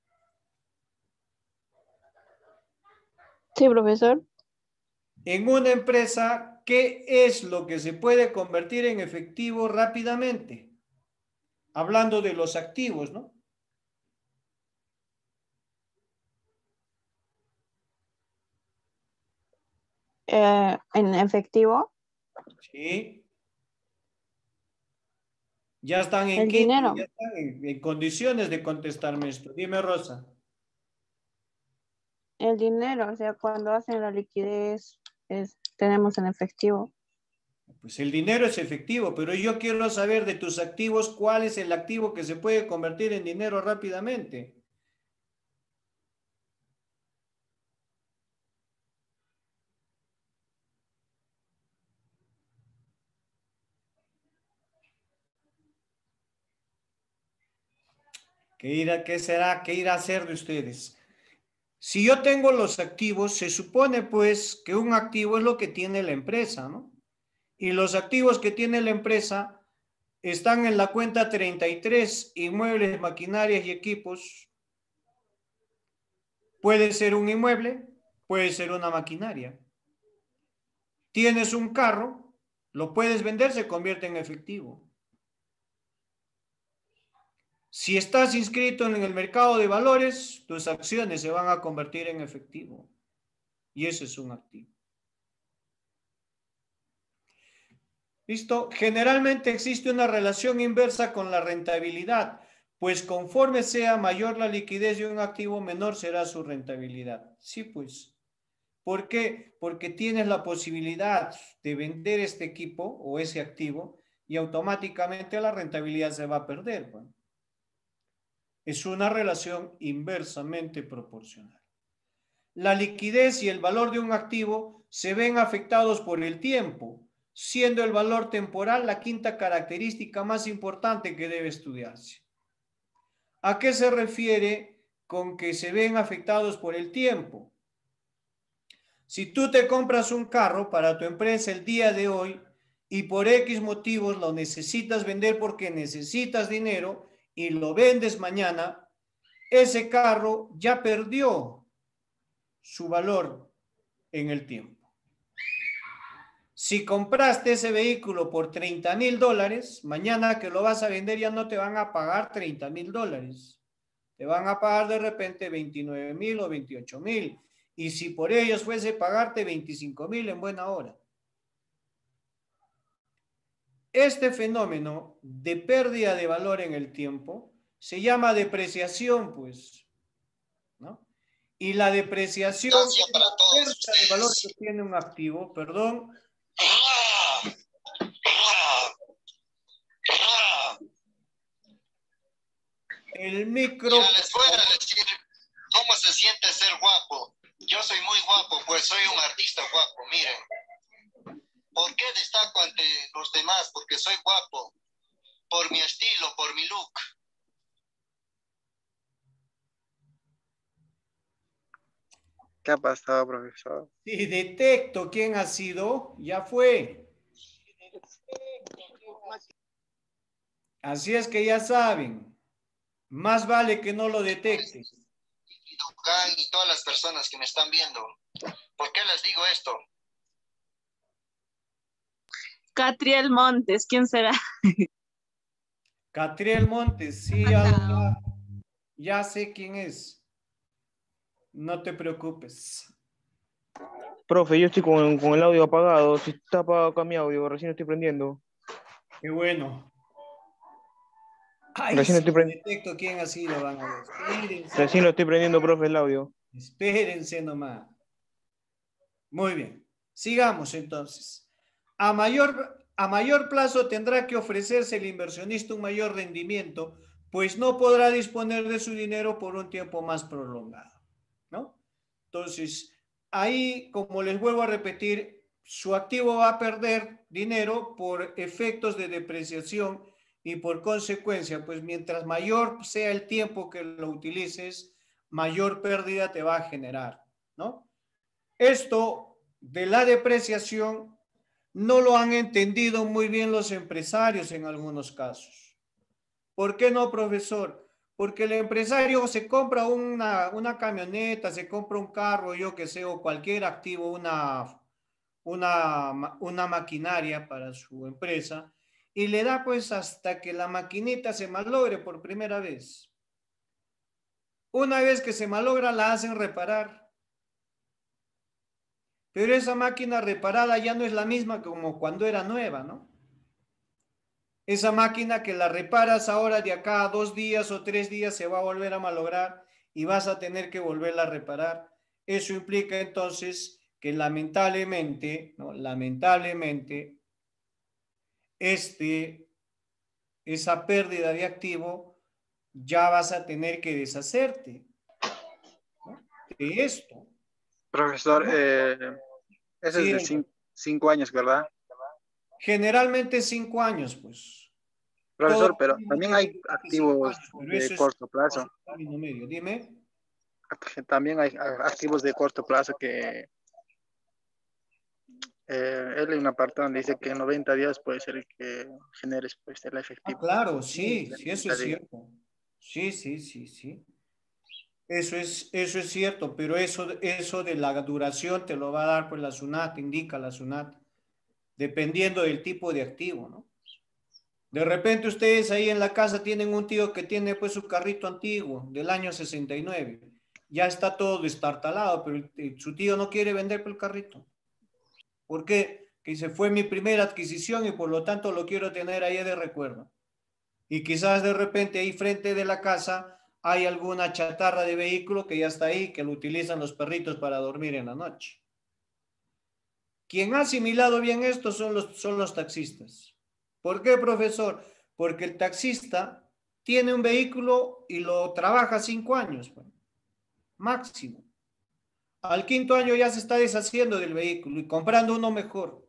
Sí, profesor. En una empresa, ¿qué es lo que se puede convertir en efectivo rápidamente? Hablando de los activos, ¿no? Eh, en efectivo. Sí. Ya están en El quinto, dinero. ya están en, en condiciones de contestarme esto. Dime, Rosa. El dinero, o sea, cuando hacen la liquidez, es, tenemos en efectivo. Pues el dinero es efectivo, pero yo quiero saber de tus activos cuál es el activo que se puede convertir en dinero rápidamente. ¿Qué, irá, ¿Qué será? ¿Qué irá a hacer de ustedes? Si yo tengo los activos, se supone pues que un activo es lo que tiene la empresa, ¿no? Y los activos que tiene la empresa están en la cuenta treinta y tres, inmuebles, maquinarias y equipos. Puede ser un inmueble, puede ser una maquinaria. Tienes un carro, lo puedes vender, se convierte en efectivo. Si estás inscrito en el mercado de valores, tus acciones se van a convertir en efectivo. Y eso es un activo. ¿Listo? Generalmente existe una relación inversa con la rentabilidad, pues conforme sea mayor la liquidez de un activo, menor será su rentabilidad. Sí, pues. ¿Por qué? Porque tienes la posibilidad de vender este equipo o ese activo y automáticamente la rentabilidad se va a perder. Bueno, es una relación inversamente proporcional. La liquidez y el valor de un activo se ven afectados por el tiempo, siendo el valor temporal la quinta característica más importante que debe estudiarse. ¿A qué se refiere con que se ven afectados por el tiempo? Si tú te compras un carro para tu empresa el día de hoy y por X motivos lo necesitas vender porque necesitas dinero y lo vendes mañana, ese carro ya perdió su valor en el tiempo. Si compraste ese vehículo por treinta mil dólares, mañana que lo vas a vender ya no te van a pagar treinta mil dólares. Te van a pagar de repente veintinueve mil o veintiocho mil. Y si por ellos fuese pagarte veinticinco mil en buena hora. Este fenómeno de pérdida de valor en el tiempo se llama depreciación, pues, ¿no? Y la depreciación es la pérdida de valor que tiene un activo, perdón. El micro... Ya les voy a decir cómo se siente ser guapo. Yo soy muy guapo, pues soy un artista guapo, miren. ¿Por qué destaco ante los demás? Porque soy guapo. Por mi estilo, por mi look. ¿Qué ha pasado, profesor? Si detecto quién ha sido, ya fue. Así es que ya saben, más vale que no lo detecten. Can y todas las personas que me están viendo. ¿Por qué les digo esto? Catriel Montes, ¿quién será? Catriel Montes, sí, ya, ya sé quién es. No te preocupes. Profe, yo estoy con, con el audio apagado. Si está apagado acá mi audio, recién lo estoy prendiendo. Qué bueno. Ay, Recién si estoy lo prendiendo. detecto quién ha sido, van a ver. Espérense, Recién lo estoy prendiendo, profe, el audio. espérense nomás. Muy bien. Sigamos entonces. A mayor, a mayor plazo tendrá que ofrecerse el inversionista un mayor rendimiento, pues no podrá disponer de su dinero por un tiempo más prolongado, ¿no? Entonces, ahí, como les vuelvo a repetir, su activo va a perder dinero por efectos de depreciación y por consecuencia, pues mientras mayor sea el tiempo que lo utilices, mayor pérdida te va a generar, ¿no? Esto de la depreciación no lo han entendido muy bien los empresarios en algunos casos. ¿Por qué no, profesor? Porque el empresario se compra una, una camioneta, se compra un carro, yo que sé, o cualquier activo, una, una, una maquinaria para su empresa, y le da pues hasta que la maquinita se malogre por primera vez. Una vez que se malogra, la hacen reparar. Pero esa máquina reparada ya no es la misma como cuando era nueva, ¿no? Esa máquina que la reparas ahora de acá a dos días o tres días se va a volver a malograr y vas a tener que volverla a reparar. Eso implica entonces que lamentablemente, ¿no? Lamentablemente, este, esa pérdida de activo ya vas a tener que deshacerte, ¿no? De esto. Profesor, eh, ese Sí, es de cinco, cinco años, ¿verdad? generalmente cinco años, pues. Profesor, Todo pero también hay cinco activos años, pero de eso es corto plazo. término medio. Dime. También hay activos de corto plazo que eh, él en una parte donde dice que en noventa días puede ser el que generes pues, el efectivo. Ah, claro, sí, sí, eso es cierto. Sí, sí, sí, sí. Eso es, eso es cierto, pero eso, eso de la duración te lo va a dar pues la SUNAT, indica la SUNAT, dependiendo del tipo de activo, ¿no? De repente ustedes ahí en la casa tienen un tío que tiene pues su carrito antiguo del año sesenta y nueve. Ya está todo destartalado, pero su tío no quiere vender el carrito. ¿Por qué? Que se fue mi primera adquisición y por lo tanto lo quiero tener ahí de recuerdo. Y quizás de repente ahí frente de la casa hay alguna chatarra de vehículo que ya está ahí, que lo utilizan los perritos para dormir en la noche. Quien ha asimilado bien esto son los, son los taxistas. ¿Por qué, profesor? Porque el taxista tiene un vehículo y lo trabaja cinco años, máximo. Al quinto año ya se está deshaciendo del vehículo y comprando uno mejor.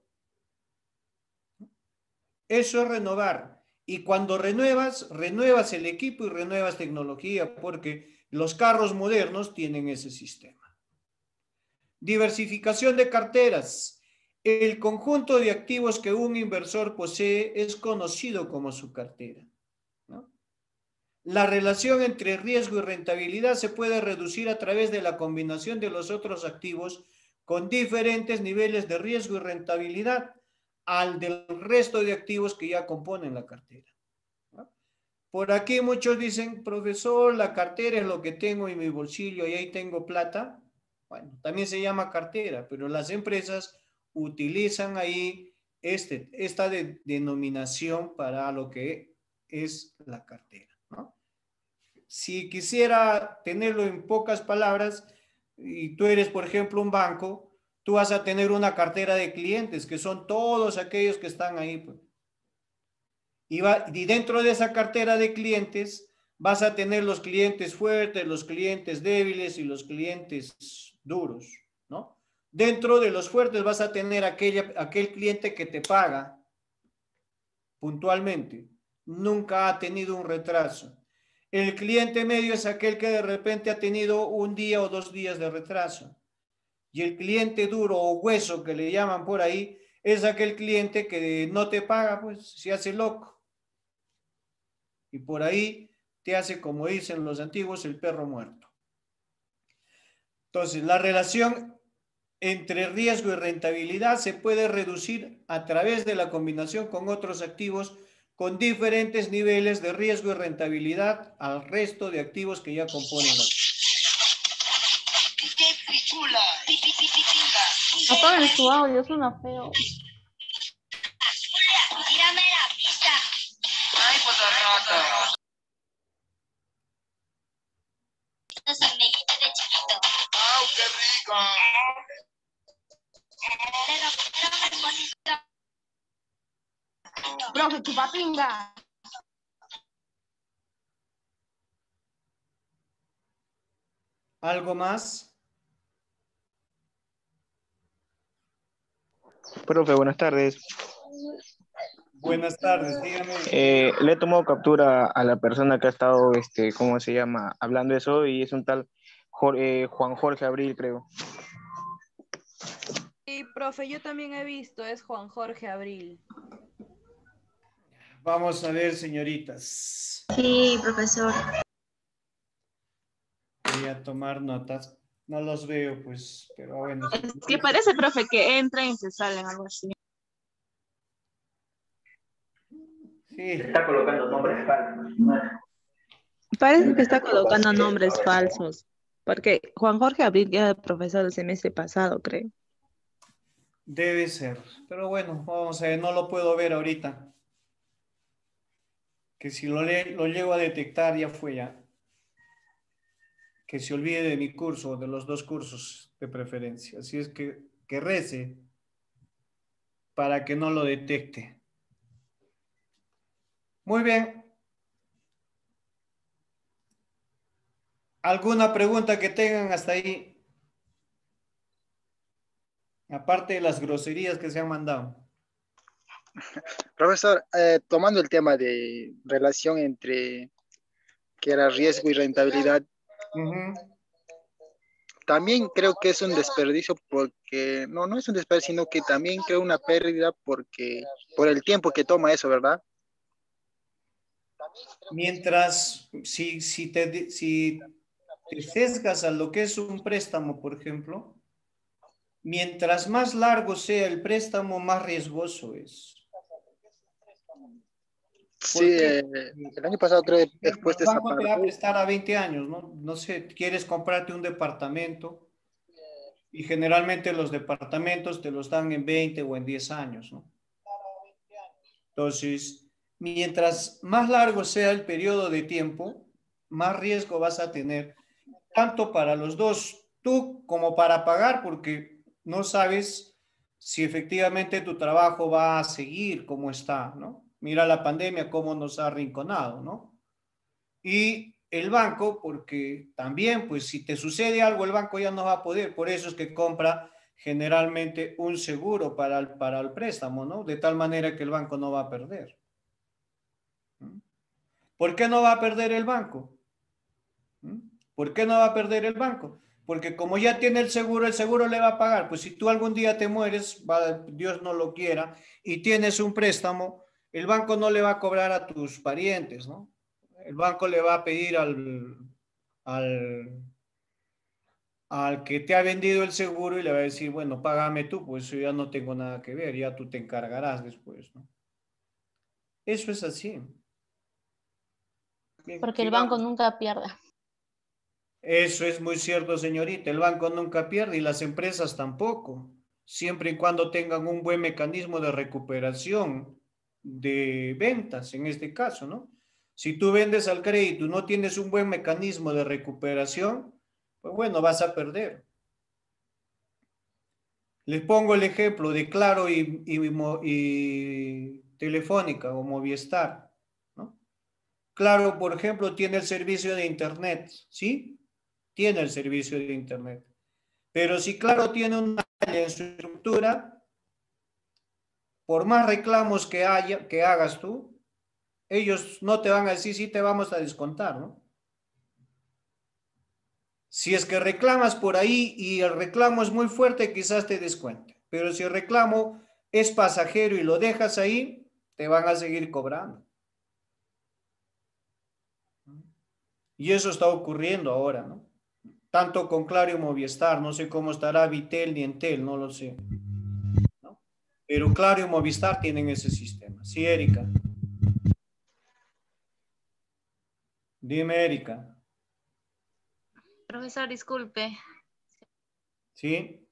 Eso es renovar. Y cuando renuevas, renuevas el equipo y renuevas tecnología, porque los carros modernos tienen ese sistema. Diversificación de carteras. El conjunto de activos que un inversor posee es conocido como su cartera, ¿no? La relación entre riesgo y rentabilidad se puede reducir a través de la combinación de los otros activos con diferentes niveles de riesgo y rentabilidad al del resto de activos que ya componen la cartera, ¿no? Por aquí muchos dicen, profesor, la cartera es lo que tengo en mi bolsillo y ahí tengo plata. Bueno, también se llama cartera, pero las empresas utilizan ahí este, esta de, denominación para lo que es la cartera, ¿no? Si quisiera tenerlo en pocas palabras, y tú eres, por ejemplo, un banco, tú vas a tener una cartera de clientes, que son todos aquellos que están ahí, pues. Y, va, y dentro de esa cartera de clientes vas a tener los clientes fuertes, los clientes débiles y los clientes duros, ¿no? Dentro de los fuertes vas a tener aquella, aquel cliente que te paga puntualmente, nunca ha tenido un retraso. El cliente medio es aquel que de repente ha tenido un día o dos días de retraso. Y el cliente duro o hueso que le llaman por ahí es aquel cliente que no te paga, pues se hace loco. Y por ahí te hace, como dicen los antiguos, el perro muerto. Entonces, la relación entre riesgo y rentabilidad se puede reducir a través de la combinación con otros activos con diferentes niveles de riesgo y rentabilidad al resto de activos que ya componen la. Apaguen su audio, suena feo. Tírame la pista. Ay, puta rata. Esto es amiguita de chiquito. ¡Au, qué rico! Le rompieron el bolito. Profe, chupapinga. ¿Algo más? Profe, buenas tardes. Buenas tardes, dígame. Eh, le he tomado captura a la persona que ha estado, este, ¿cómo se llama? Hablando de eso, y es un tal Jor- eh, Juan Jorge Abril, creo. Sí, profe, yo también he visto, es Juan Jorge Abril. Vamos a ver, señoritas. Sí, profesor. Voy a tomar notas. No los veo, pues, pero bueno. Es que parece, profe, que entran y se salen, algo así. Sí. Está colocando nombres falsos. Parece que está colocando nombres falsos, porque Juan Jorge Abril ya era profesor el semestre pasado, creo. Debe ser. Pero bueno, vamos a ver, no lo puedo ver ahorita. Que si lo, le- lo llego a detectar, ya fue ya. Que se olvide de mi curso, de los dos cursos de preferencia. Así es que, que rece para que no lo detecte. Muy bien. ¿Alguna pregunta que tengan hasta ahí? Aparte de las groserías que se han mandado. Profesor, eh, tomando el tema de relación entre que era riesgo y rentabilidad, Ujú. también creo que es un desperdicio porque, no, no es un desperdicio, sino que también creo una pérdida porque, por el tiempo que toma eso, ¿verdad? Mientras, si, si, te, si te sesgas a lo que es un préstamo, por ejemplo, mientras más largo sea el préstamo, más riesgoso es. Sí, eh, el año pasado creo que he expuesto El esa banco te va a parte. prestar a veinte años, ¿no? No sé, quieres comprarte un departamento y generalmente los departamentos te los dan en veinte o en diez años, ¿no? Entonces, mientras más largo sea el periodo de tiempo, más riesgo vas a tener, tanto para los dos, tú como para pagar, porque no sabes si efectivamente tu trabajo va a seguir como está, ¿no? Mira la pandemia cómo nos ha arrinconado, ¿no? Y el banco, porque también, pues si te sucede algo, el banco ya no va a poder, por eso es que compra generalmente un seguro para el, para el préstamo, ¿no? De tal manera que el banco no va a perder. ¿Por qué no va a perder el banco? ¿Por qué no va a perder el banco? Porque como ya tiene el seguro, el seguro le va a pagar. Pues si tú algún día te mueres, va, Dios no lo quiera, y tienes un préstamo, el banco no le va a cobrar a tus parientes, ¿no? El banco le va a pedir al, al, al que te ha vendido el seguro y le va a decir, bueno, págame tú, pues yo ya no tengo nada que ver, ya tú te encargarás después, ¿no? Eso es así. Bien, Porque el sigamos. banco nunca pierde. Eso es muy cierto, señorita. El banco nunca pierde y las empresas tampoco, siempre y cuando tengan un buen mecanismo de recuperación de ventas, en este caso, ¿no? Si tú vendes al crédito y no tienes un buen mecanismo de recuperación, pues bueno, vas a perder. Les pongo el ejemplo de Claro y, y, y Telefónica o Movistar, ¿no? Claro, por ejemplo, tiene el servicio de Internet, ¿sí? Tiene el servicio de Internet. Pero si Claro tiene una falla en su estructura, por más reclamos que, haya, que hagas tú, ellos no te van a decir, sí te vamos a descontar, ¿no? Si es que reclamas por ahí y el reclamo es muy fuerte, quizás te descuente. Pero si el reclamo es pasajero y lo dejas ahí, te van a seguir cobrando. Y eso está ocurriendo ahora, ¿no? Tanto con Claro y Movistar, no sé cómo estará Vitel ni Entel, no lo sé. ¿No? Pero Claro y Movistar tienen ese sistema. Sí, Erika. Dime, Erika. Profesor, disculpe. ¿Sí?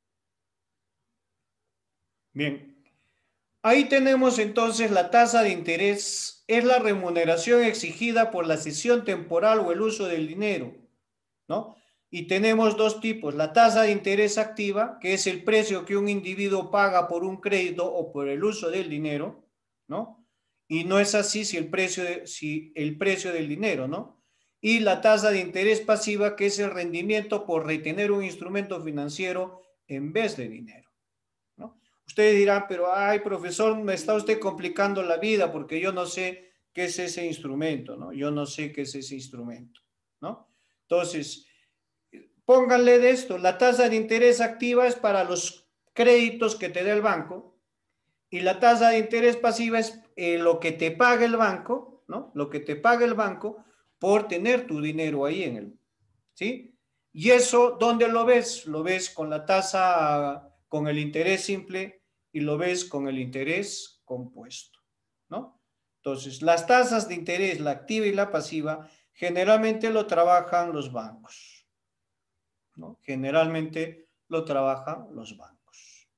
Bien. Ahí tenemos entonces la tasa de interés. Es la remuneración exigida por la cesión temporal o el uso del dinero, ¿no? Y tenemos dos tipos. La tasa de interés activa, que es el precio que un individuo paga por un crédito o por el uso del dinero, ¿no? Y no es así si el precio, de, si el precio del dinero, ¿no? Y la tasa de interés pasiva, que es el rendimiento por retener un instrumento financiero en vez de dinero, ¿no? Ustedes dirán, pero ay, profesor, me está usted complicando la vida porque yo no sé qué es ese instrumento, ¿no? Yo no sé qué es ese instrumento, ¿no? Entonces, pónganle de esto, la tasa de interés activa es para los créditos que te da el banco y la tasa de interés pasiva es eh, lo que te paga el banco, ¿no? Lo que te paga el banco por tener tu dinero ahí en el, ¿sí? Y eso, ¿dónde lo ves? Lo ves con la tasa, con el interés simple y lo ves con el interés compuesto, ¿no? Entonces, las tasas de interés, la activa y la pasiva, generalmente lo trabajan los bancos, ¿no? Generalmente lo trabajan los bancos.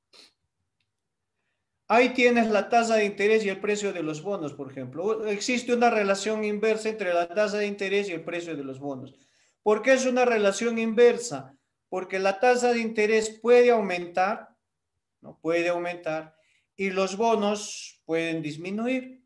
Ahí tienes la tasa de interés y el precio de los bonos, por ejemplo. Existe una relación inversa entre la tasa de interés y el precio de los bonos. ¿Por qué es una relación inversa? Porque la tasa de interés puede aumentar, ¿no? Puede aumentar y los bonos pueden disminuir.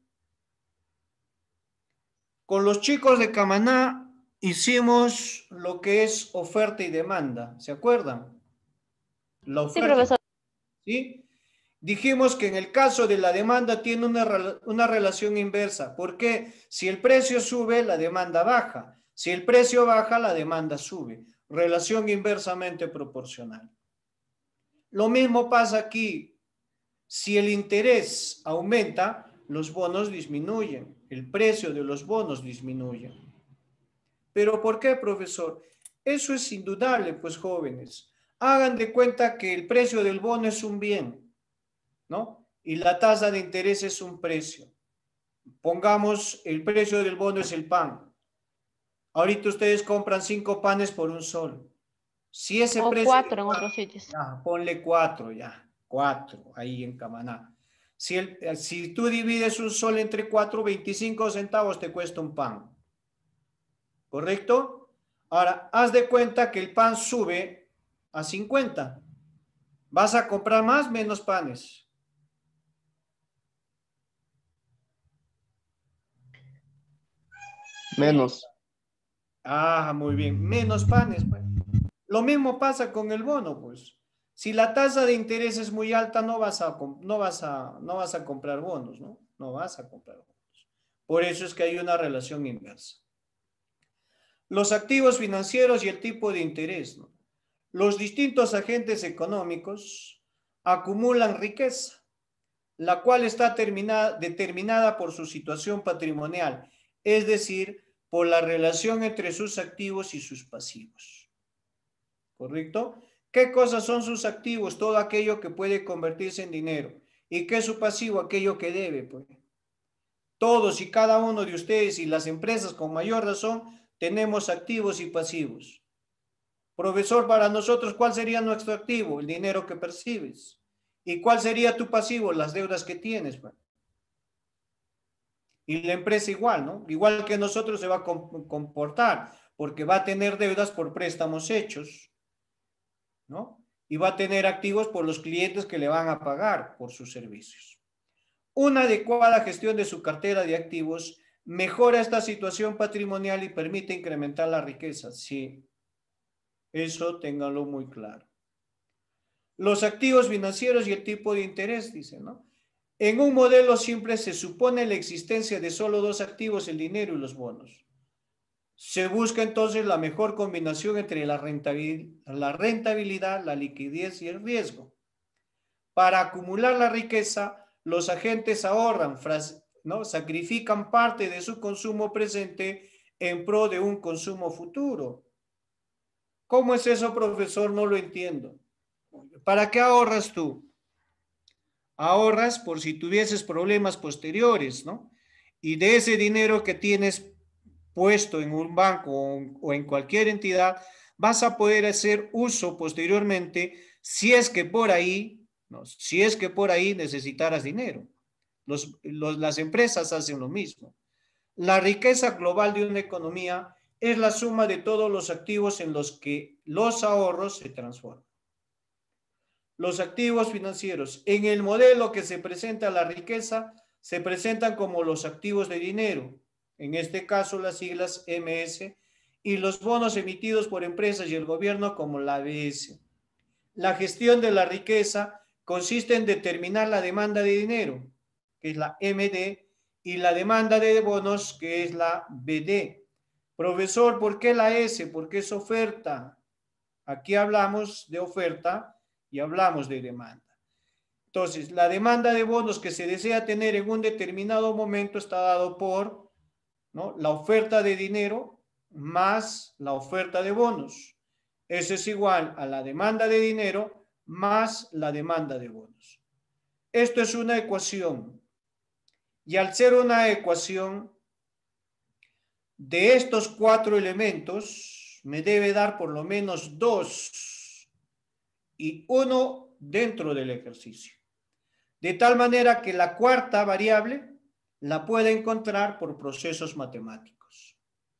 Con los chicos de Camaná hicimos lo que es oferta y demanda, ¿se acuerdan? La oferta, sí, profesor. ¿Sí? Dijimos que en el caso de la demanda tiene una, una relación inversa. ¿Por qué? Si el precio sube, la demanda baja. Si el precio baja, la demanda sube. Relación inversamente proporcional. Lo mismo pasa aquí. Si el interés aumenta, los bonos disminuyen. El precio de los bonos disminuye. ¿Pero por qué, profesor? Eso es indudable, pues, jóvenes. Hagan de cuenta que el precio del bono es un bien, ¿no? Y la tasa de interés es un precio. Pongamos, el precio del bono es el pan. Ahorita ustedes compran cinco panes por un sol. Si ese o precio... cuatro en otros sitios. Ya, ponle cuatro ya, cuatro ahí en Camaná. Si, el, si tú divides un sol entre cuatro, veinticinco centavos te cuesta un pan. ¿Correcto? Ahora, haz de cuenta que el pan sube a cincuenta. ¿Vas a comprar más, menos panes? Menos. Ah, muy bien. Menos panes, pues. Lo mismo pasa con el bono, pues. Si la tasa de interés es muy alta, no vas a, no vas a, no vas a comprar bonos, ¿no? No vas a comprar bonos. Por eso es que hay una relación inversa. Los activos financieros y el tipo de interés, ¿no? Los distintos agentes económicos acumulan riqueza, la cual está terminada, determinada por su situación patrimonial, es decir, por la relación entre sus activos y sus pasivos. ¿Correcto? ¿Qué cosas son sus activos? Todo aquello que puede convertirse en dinero. ¿Y qué es su pasivo? Aquello que debe, pues. Todos y cada uno de ustedes y las empresas con mayor razón tenemos activos y pasivos. Profesor, para nosotros, ¿cuál sería nuestro activo? El dinero que percibes. ¿Y cuál sería tu pasivo? Las deudas que tienes, pues. Y la empresa igual, ¿no? Igual que nosotros se va a comportar, porque va a tener deudas por préstamos hechos, ¿no? Y va a tener activos por los clientes que le van a pagar por sus servicios. Una adecuada gestión de su cartera de activos mejora esta situación patrimonial y permite incrementar la riqueza. Sí, eso ténganlo muy claro. Los activos financieros y el tipo de interés, dicen, ¿no? En un modelo simple se supone la existencia de solo dos activos, el dinero y los bonos. Se busca entonces la mejor combinación entre la rentabilidad, la rentabilidad, la liquidez y el riesgo. Para acumular la riqueza, los agentes ahorran, ¿no? Sacrifican parte de su consumo presente en pro de un consumo futuro. ¿Cómo es eso, profesor? No lo entiendo. ¿Para qué ahorras tú? Ahorras por si tuvieses problemas posteriores, ¿no? Y de ese dinero que tienes puesto en un banco o en cualquier entidad, vas a poder hacer uso posteriormente si es que por ahí, ¿no? Si es que por ahí necesitaras dinero. Los, los, las empresas hacen lo mismo. La riqueza global de una economía es la suma de todos los activos en los que los ahorros se transforman. Los activos financieros, en el modelo que se presenta la riqueza, se presentan como los activos de dinero, en este caso las siglas M S, y los bonos emitidos por empresas y el gobierno como la B S. La gestión de la riqueza consiste en determinar la demanda de dinero, que es la M D, y la demanda de bonos, que es la B D. Profesor, ¿por qué la S? Porque es oferta. Aquí hablamos de oferta y hablamos de demanda. Entonces, la demanda de bonos que se desea tener en un determinado momento está dado por, ¿no?, la oferta de dinero más la oferta de bonos. Eso es igual a la demanda de dinero más la demanda de bonos. Esto es una ecuación. Y al ser una ecuación, de estos cuatro elementos, me debe dar por lo menos dos y uno dentro del ejercicio. De tal manera que la cuarta variable la puede encontrar por procesos matemáticos.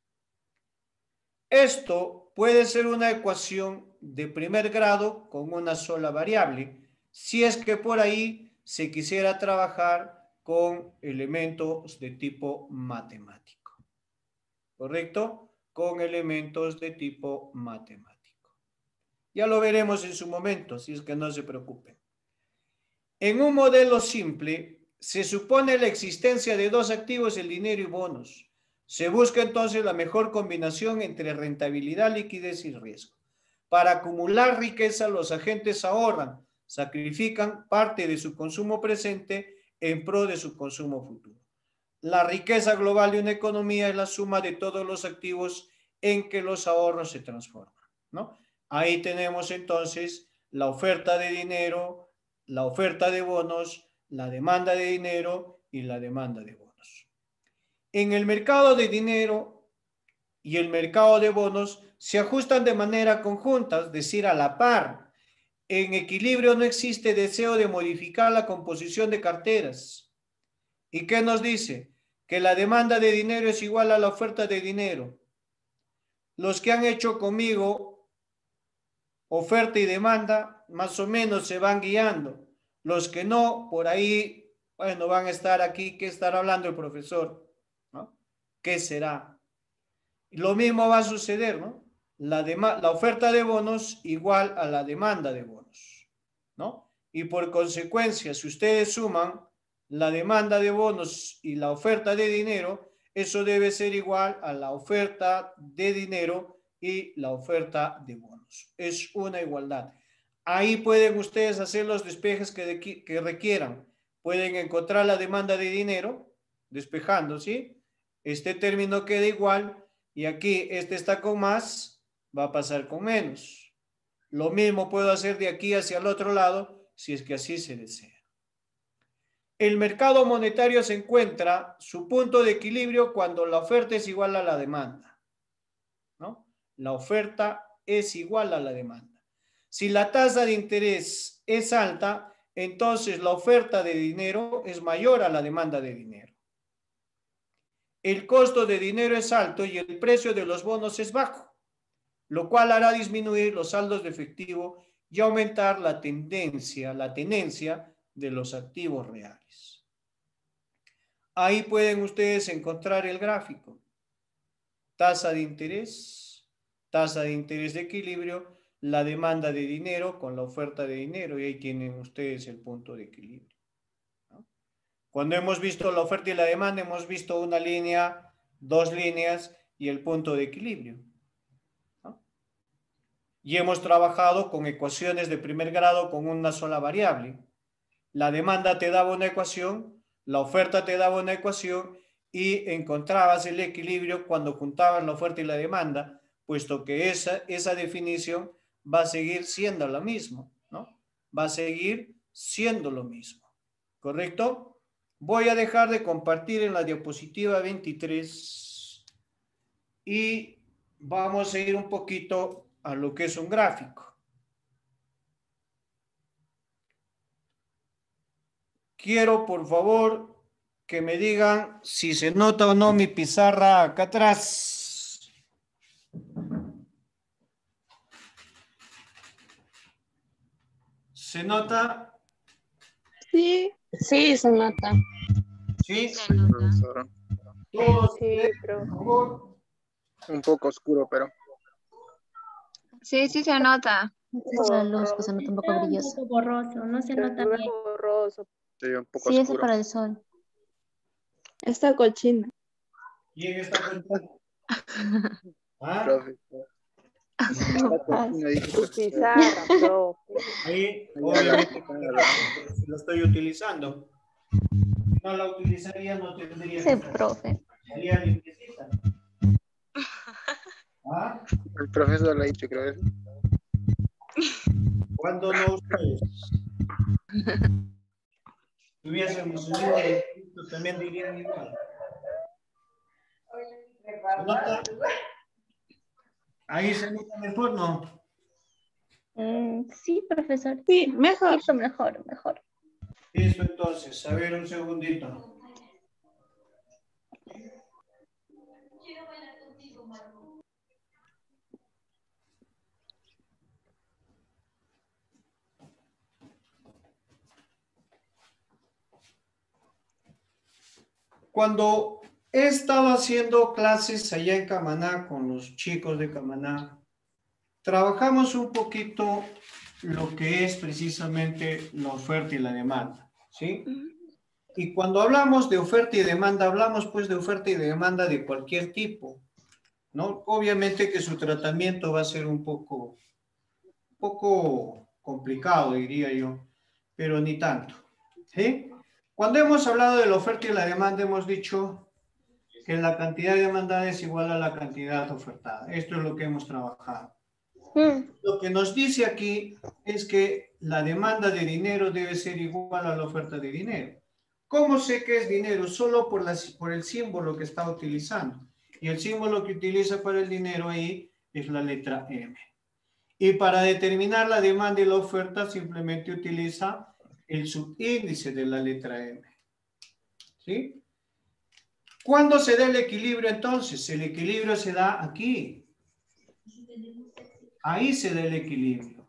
Esto puede ser una ecuación de primer grado con una sola variable, si es que por ahí se quisiera trabajar con elementos de tipo matemático. ¿Correcto? Con elementos de tipo matemático. Ya lo veremos en su momento, si es que no se preocupen. En un modelo simple, se supone la existencia de dos activos, el dinero y bonos. Se busca entonces la mejor combinación entre rentabilidad, liquidez y riesgo. Para acumular riqueza, los agentes ahorran, sacrifican parte de su consumo presente en pro de su consumo futuro. La riqueza global de una economía es la suma de todos los activos en que los ahorros se transforman, ¿no? Ahí tenemos entonces la oferta de dinero, la oferta de bonos, la demanda de dinero y la demanda de bonos. En el mercado de dinero y el mercado de bonos se ajustan de manera conjunta, es decir, a la par. En equilibrio no existe deseo de modificar la composición de carteras. ¿Y qué nos dice? Que la demanda de dinero es igual a la oferta de dinero. Los que han hecho conmigo oferta y demanda, más o menos se van guiando. Los que no, por ahí, bueno, van a estar aquí. ¿Qué estará hablando el profesor? ¿No? ¿Qué será? Lo mismo va a suceder, ¿no? La, la oferta de bonos igual a la demanda de bonos, ¿no? Y por consecuencia, si ustedes suman la demanda de bonos y la oferta de dinero, eso debe ser igual a la oferta de dinero y la oferta de bonos. Es una igualdad. Ahí pueden ustedes hacer los despejes que, de, que requieran. Pueden encontrar la demanda de dinero, despejando, ¿sí? Este término queda igual y aquí este está con más, va a pasar con menos. Lo mismo puedo hacer de aquí hacia el otro lado, si es que así se desea. El mercado monetario se encuentra su punto de equilibrio cuando la oferta es igual a la demanda, ¿no? La oferta es igual a la demanda. Si la tasa de interés es alta, entonces la oferta de dinero es mayor a la demanda de dinero. El costo de dinero es alto y el precio de los bonos es bajo, lo cual hará disminuir los saldos de efectivo y aumentar la tendencia, la tenencia de los activos reales. Ahí pueden ustedes encontrar el gráfico. Tasa de interés, tasa de interés de equilibrio, la demanda de dinero con la oferta de dinero, y ahí tienen ustedes el punto de equilibrio, ¿no? Cuando hemos visto la oferta y la demanda, hemos visto una línea, dos líneas y el punto de equilibrio, ¿no? Y hemos trabajado con ecuaciones de primer grado con una sola variable. La demanda te daba una ecuación, la oferta te daba una ecuación y encontrabas el equilibrio cuando juntabas la oferta y la demanda, puesto que esa, esa definición va a seguir siendo la misma, ¿no? Va a seguir siendo lo mismo, ¿correcto? Voy a dejar de compartir en la diapositiva veintitrés y vamos a ir un poquito a lo que es un gráfico. Quiero, por favor, que me digan si se nota o no mi pizarra acá atrás. ¿Se nota? Sí, sí, se nota. ¿Sí? Sí, profesor. Todos, Sí, por favor. Un poco oscuro, pero. Sí, sí se nota. La luz pues se nota un poco Está un brillosa. poco borroso, no se Se nota ve bien. borroso. Sí, un poco Sí, eso es oscuro. para el sol. Está cochina. ¿Quién está contando? ¿Ah? Profesor. Está cochino, dice, Tu profesor. pizarra, profe. Ahí, obviamente, la estoy utilizando. Si no la utilizaría, no tendría Sí, que estar. profe. Estaría limpiecita. ¿Ah? El profesor lo ha dicho, creo. ¿Cuándo no ustedes? Si hubiésemos unido los puntos, también dirían igual. ¿Se nota? Ahí se nota mejor, ¿no? Mm, sí, profesor. Sí, mejor. Mucho mejor, mejor. Listo, entonces. A ver, un segundito. Cuando he estado haciendo clases allá en Camaná con los chicos de Camaná, trabajamos un poquito lo que es precisamente la oferta y la demanda, ¿sí? Y cuando hablamos de oferta y demanda, hablamos pues de oferta y de demanda de cualquier tipo, ¿no? Obviamente que su tratamiento va a ser un poco, un poco complicado, diría yo, pero ni tanto, ¿sí? Cuando hemos hablado de la oferta y la demanda, hemos dicho que la cantidad demandada es igual a la cantidad ofertada. Esto es lo que hemos trabajado. Mm. Lo que nos dice aquí es que la demanda de dinero debe ser igual a la oferta de dinero. ¿Cómo sé que es dinero? Solo por, la, por el símbolo que está utilizando. Y el símbolo que utiliza para el dinero ahí es la letra M. Y para determinar la demanda y la oferta simplemente utiliza el subíndice de la letra M. ¿Sí? ¿Cuándo se da el equilibrio entonces? El equilibrio se da aquí. Ahí se da el equilibrio.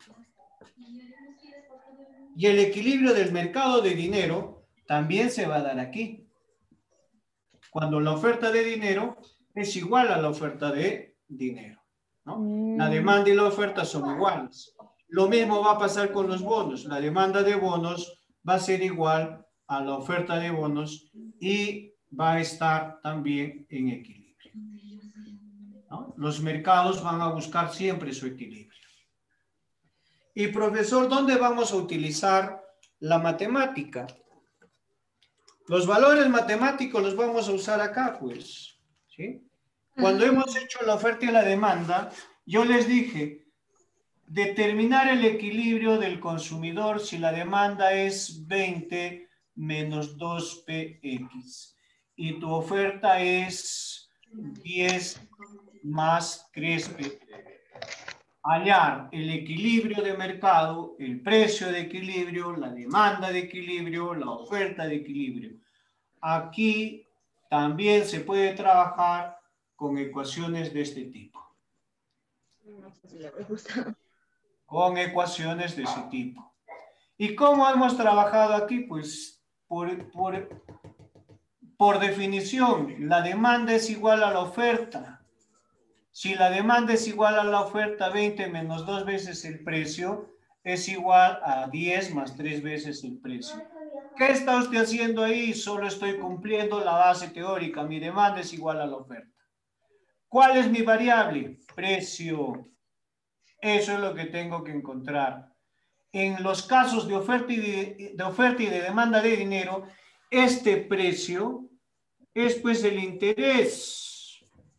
Y el equilibrio del mercado de dinero también se va a dar aquí. Cuando la oferta de dinero es igual a la oferta de dinero, ¿no? La demanda y la oferta son iguales. Lo mismo va a pasar con los bonos. La demanda de bonos va a ser igual a la oferta de bonos y va a estar también en equilibrio, ¿no? Los mercados van a buscar siempre su equilibrio. Y profesor, ¿dónde vamos a utilizar la matemática? Los valores matemáticos los vamos a usar acá, pues, ¿sí? Cuando hemos hecho la oferta y la demanda, yo les dije, determinar el equilibrio del consumidor si la demanda es veinte menos dos P X y tu oferta es diez más tres P. Hallar el equilibrio de mercado, el precio de equilibrio, la demanda de equilibrio, la oferta de equilibrio. Aquí también se puede trabajar con ecuaciones de este tipo. No sé si le gusta. Con ecuaciones de ese tipo. ¿Y cómo hemos trabajado aquí? Pues por, por, por definición, la demanda es igual a la oferta. Si la demanda es igual a la oferta, veinte menos dos veces el precio es igual a diez más tres veces el precio. ¿Qué está usted haciendo ahí? Solo estoy cumpliendo la base teórica. Mi demanda es igual a la oferta. ¿Cuál es mi variable? Precio. Eso es lo que tengo que encontrar. En los casos de oferta y de, de, oferta y de demanda de dinero, este precio es pues el interés.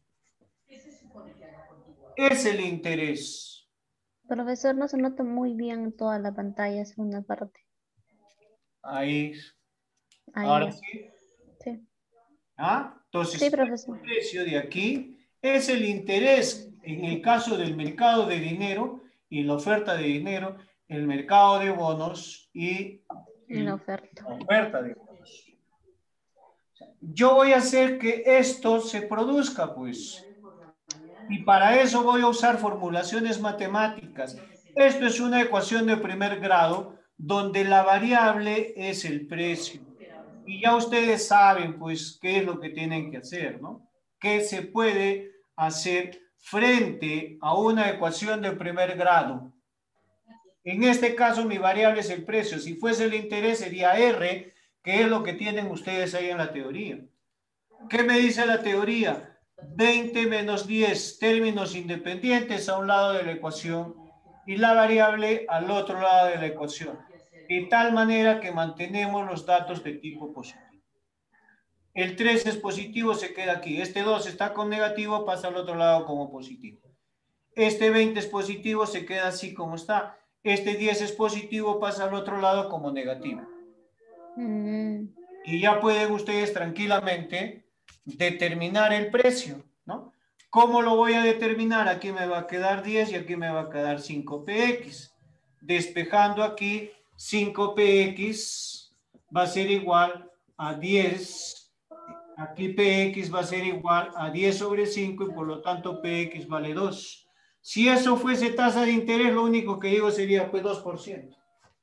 Es el interés. Profesor, no se nota muy bien en toda la pantalla, es una parte. Ahí. Ahí Ahora ya. sí. Sí. ¿Ah? Entonces, Sí, profesor. el precio de aquí es el interés en el caso del mercado de dinero y la oferta de dinero, el mercado de bonos y La oferta. la oferta de bonos. Yo voy a hacer que esto se produzca, pues. Y para eso voy a usar formulaciones matemáticas. Esto es una ecuación de primer grado donde la variable es el precio. Y ya ustedes saben, pues, qué es lo que tienen que hacer, ¿no? ¿Qué se puede hacer frente a una ecuación de primer grado? En este caso, mi variable es el precio. Si fuese el interés, sería R, que es lo que tienen ustedes ahí en la teoría. ¿Qué me dice la teoría? veinte menos diez términos independientes a un lado de la ecuación y la variable al otro lado de la ecuación. De tal manera que mantenemos los datos de tipo positivo. El tres es positivo, se queda aquí. Este dos está con negativo, pasa al otro lado como positivo. Este veinte es positivo, se queda así como está. Este diez es positivo, pasa al otro lado como negativo. Mm. Y ya pueden ustedes tranquilamente determinar el precio, ¿no? ¿Cómo lo voy a determinar? Aquí me va a quedar diez y aquí me va a quedar cinco P X. Despejando aquí, cinco P X va a ser igual a diez. Aquí P X va a ser igual a diez sobre cinco y por lo tanto P X vale dos. Si eso fuese tasa de interés, lo único que digo sería pues dos por ciento.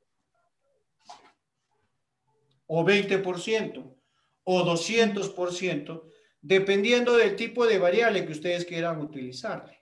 O veinte por ciento. O doscientos por ciento. Dependiendo del tipo de variable que ustedes quieran utilizarle.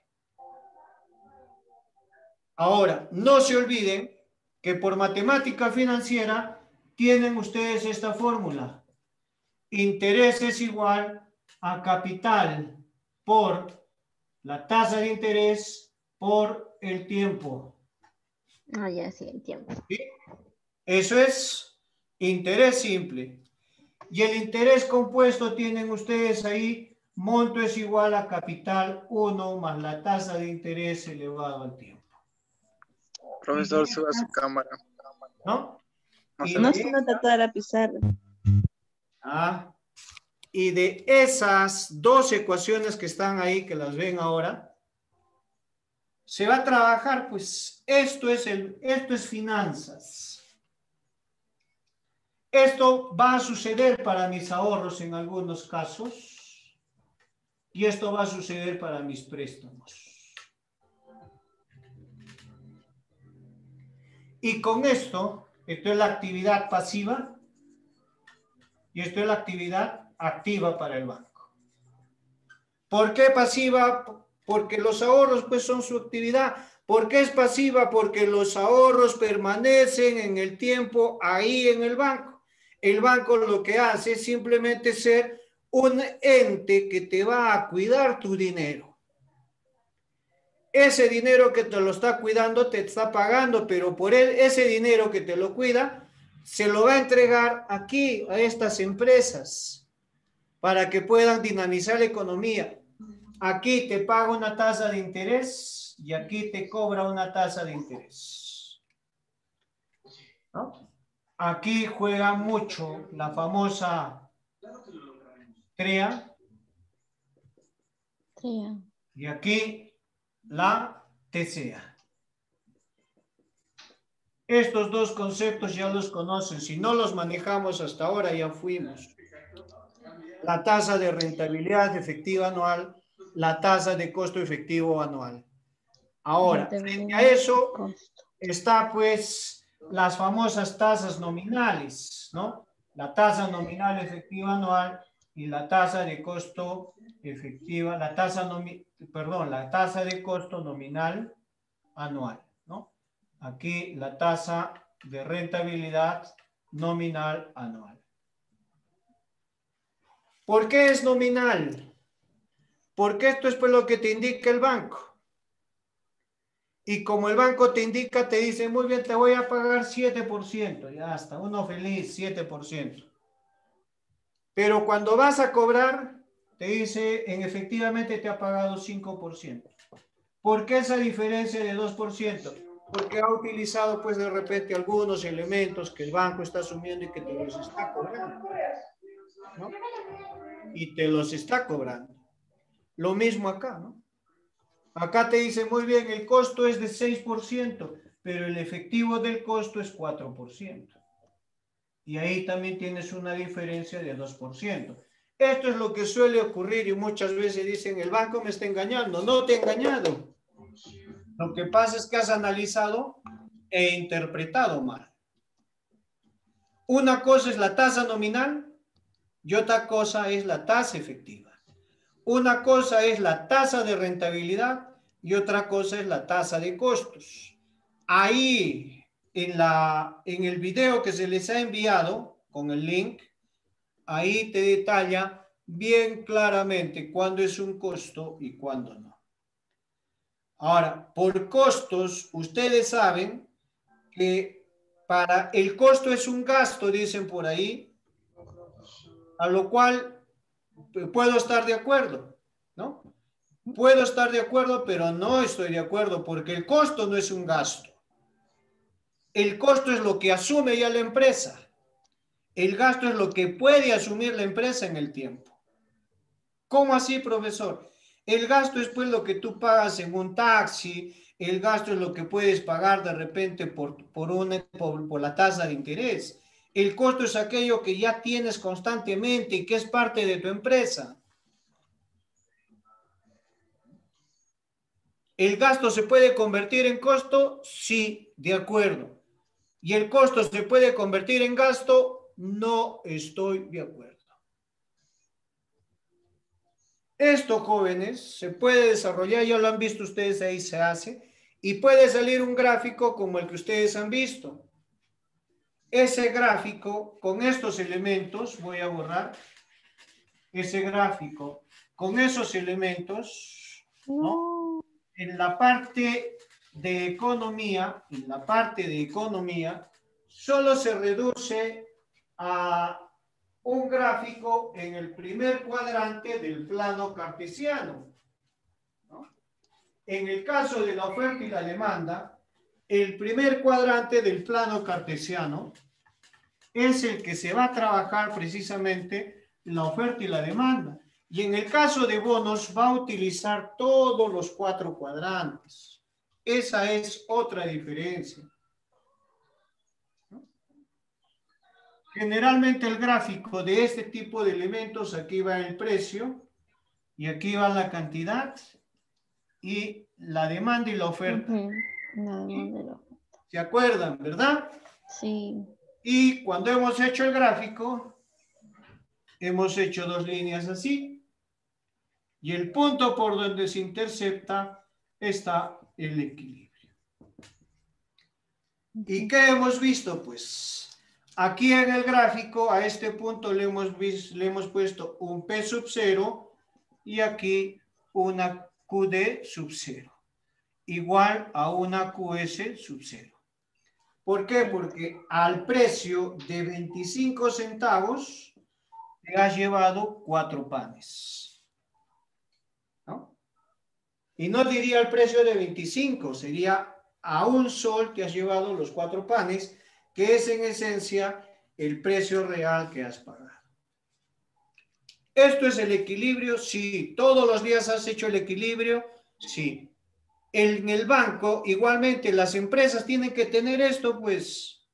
Ahora, no se olviden que por matemática financiera tienen ustedes esta fórmula. Interés es igual a capital por la tasa de interés por el tiempo. Ah, ya, sí, el tiempo. ¿Sí? Eso es interés simple. Y el interés compuesto tienen ustedes ahí, monto es igual a capital uno más la tasa de interés elevado al tiempo. Profesor, suba su cámara. ¿No? Y No de, se nota toda la pizarra. ah, y de esas dos ecuaciones que están ahí, que las ven ahora, se va a trabajar, pues, esto es, el, esto es finanzas. Esto va a suceder para mis ahorros en algunos casos y esto va a suceder para mis préstamos. Y con esto, esto es la actividad pasiva y esto es la actividad activa para el banco. ¿Por qué pasiva? Porque los ahorros pues son su actividad. ¿Por qué es pasiva? Porque los ahorros permanecen en el tiempo ahí en el banco. El banco lo que hace es simplemente ser un ente que te va a cuidar tu dinero. Ese dinero que te lo está cuidando te está pagando, pero por él, ese dinero que te lo cuida, se lo va a entregar aquí a estas empresas para que puedan dinamizar la economía. Aquí te paga una tasa de interés y aquí te cobra una tasa de interés. ¿No? Aquí juega mucho la famosa TREA. TREA. Y aquí la T C A. Estos dos conceptos ya los conocen. Si no los manejamos hasta ahora, ya fuimos. La tasa de rentabilidad efectiva anual, la tasa de costo efectivo anual. Ahora, frente a eso está pues las famosas tasas nominales, ¿no? La tasa nominal efectiva anual y la tasa de costo efectiva, la tasa nomi, perdón, la tasa de costo nominal anual, ¿no? Aquí la tasa de rentabilidad nominal anual. ¿Por qué es nominal? Porque esto es pues lo que te indica el banco. Y como el banco te indica, te dice, muy bien, te voy a pagar siete por ciento. Ya está, uno feliz, siete por ciento. Pero cuando vas a cobrar, te dice, en efectivamente te ha pagado cinco por ciento. ¿Por qué esa diferencia de dos por ciento? Porque ha utilizado, pues, de repente algunos elementos que el banco está asumiendo y que te los está cobrando, ¿no? Y te los está cobrando. Lo mismo acá, ¿no? Acá te dice, muy bien, el costo es de seis por ciento, pero el efectivo del costo es cuatro por ciento. Y ahí también tienes una diferencia de dos por ciento. Esto es lo que suele ocurrir y muchas veces dicen, el banco me está engañando. No te ha engañado. Lo que pasa es que has analizado e interpretado mal. Una cosa es la tasa nominal y otra cosa es la tasa efectiva. Una cosa es la tasa de rentabilidad y otra cosa es la tasa de costos. Ahí, en, la, en el video que se les ha enviado con el link, ahí te detalla bien claramente cuándo es un costo y cuándo no. Ahora, por costos, ustedes saben que para el costo es un gasto, dicen por ahí, a lo cual puedo estar de acuerdo, ¿no? Puedo estar de acuerdo, pero no estoy de acuerdo porque el costo no es un gasto. El costo es lo que asume ya la empresa. El gasto es lo que puede asumir la empresa en el tiempo. ¿Cómo así, profesor? El gasto es pues lo que tú pagas en un taxi, el gasto es lo que puedes pagar de repente por, por, una, por, por la tasa de interés. El costo es aquello que ya tienes constantemente y que es parte de tu empresa. ¿El gasto se puede convertir en costo? Sí, de acuerdo. ¿Y el costo se puede convertir en gasto? No estoy de acuerdo. Esto, jóvenes, se puede desarrollar, ya lo han visto ustedes, ahí se hace, y puede salir un gráfico como el que ustedes han visto. Ese gráfico, con estos elementos, voy a borrar, ese gráfico, con esos elementos, ¿no? En la parte de economía, en la parte de economía, solo se reduce a un gráfico en el primer cuadrante del plano cartesiano, ¿no? En el caso de la oferta y la demanda, el primer cuadrante del plano cartesiano es el que se va a trabajar precisamente la oferta y la demanda. Y en el caso de bonos va a utilizar todos los cuatro cuadrantes. Esa es otra diferencia. Generalmente el gráfico de este tipo de elementos, aquí va el precio y aquí va la cantidad y la demanda y la oferta. Uh-huh. La demanda y la oferta. ¿Se acuerdan, verdad? Sí. Y cuando hemos hecho el gráfico, hemos hecho dos líneas así y el punto por donde se intercepta está el equilibrio. ¿Y qué hemos visto? Pues aquí en el gráfico, a este punto le hemos, visto, le hemos puesto un P sub cero y aquí una Q D sub cero, igual a una Q S sub cero. ¿Por qué? Porque al precio de veinticinco centavos te has llevado cuatro panes, ¿no? Y no diría el precio de veinticinco, sería a un sol te has llevado los cuatro panes, que es en esencia el precio real que has pagado. ¿Esto es el equilibrio? Sí. ¿Todos los días has hecho el equilibrio? Sí. En el banco, igualmente, las empresas tienen que tener esto, pues.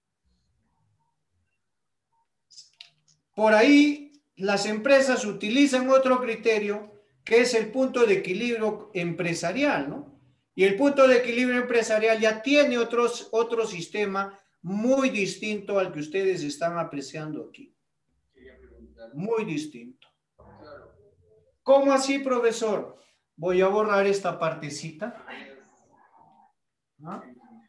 Por ahí, las empresas utilizan otro criterio, que es el punto de equilibrio empresarial, ¿no? Y el punto de equilibrio empresarial ya tiene otros, otro sistema muy distinto al que ustedes están apreciando aquí. Muy distinto. ¿Cómo así, profesor? Voy a borrar esta partecita. ¿Ah?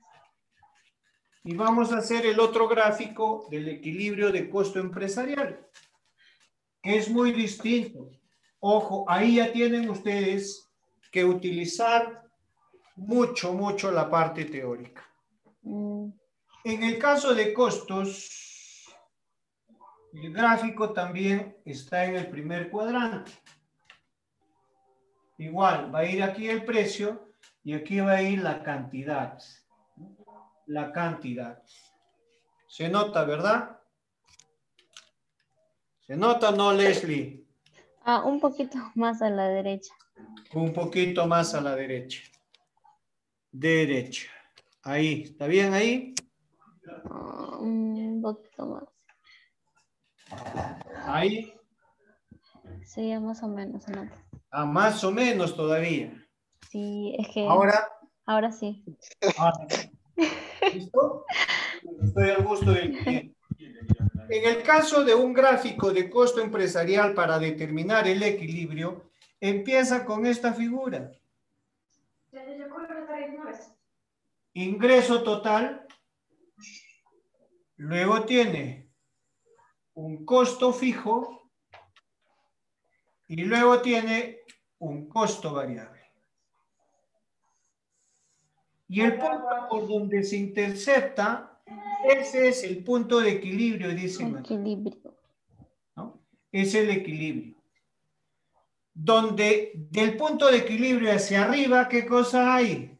Y vamos a hacer el otro gráfico del equilibrio de costo empresarial, que es muy distinto. Ojo, ahí ya tienen ustedes que utilizar mucho, mucho la parte teórica. Mm. En el caso de costos, El gráfico también está en el primer cuadrante. Igual, va a ir aquí el precio y aquí va a ir la cantidad. La cantidad. Se nota, ¿verdad? ¿Se nota o no, Leslie? Ah, un poquito más a la derecha. Un poquito más a la derecha. Derecha. Ahí, ¿está bien ahí? Uh, un poquito más. Ahí. Sí, más o menos se nota. Ah, más o menos todavía. Sí, es que... Ahora. Ahora sí. Ahora. ¿Listo? Estoy al gusto del cliente. En el caso de un gráfico de costo empresarial para determinar el equilibrio, empieza con esta figura. Ingreso total. Luego tiene un costo fijo y luego tiene un costo variable. Y el punto por donde se intercepta, ese es el punto de equilibrio, dicen. Equilibrio. ¿No? Es el equilibrio. Donde del punto de equilibrio hacia arriba, ¿qué cosa hay?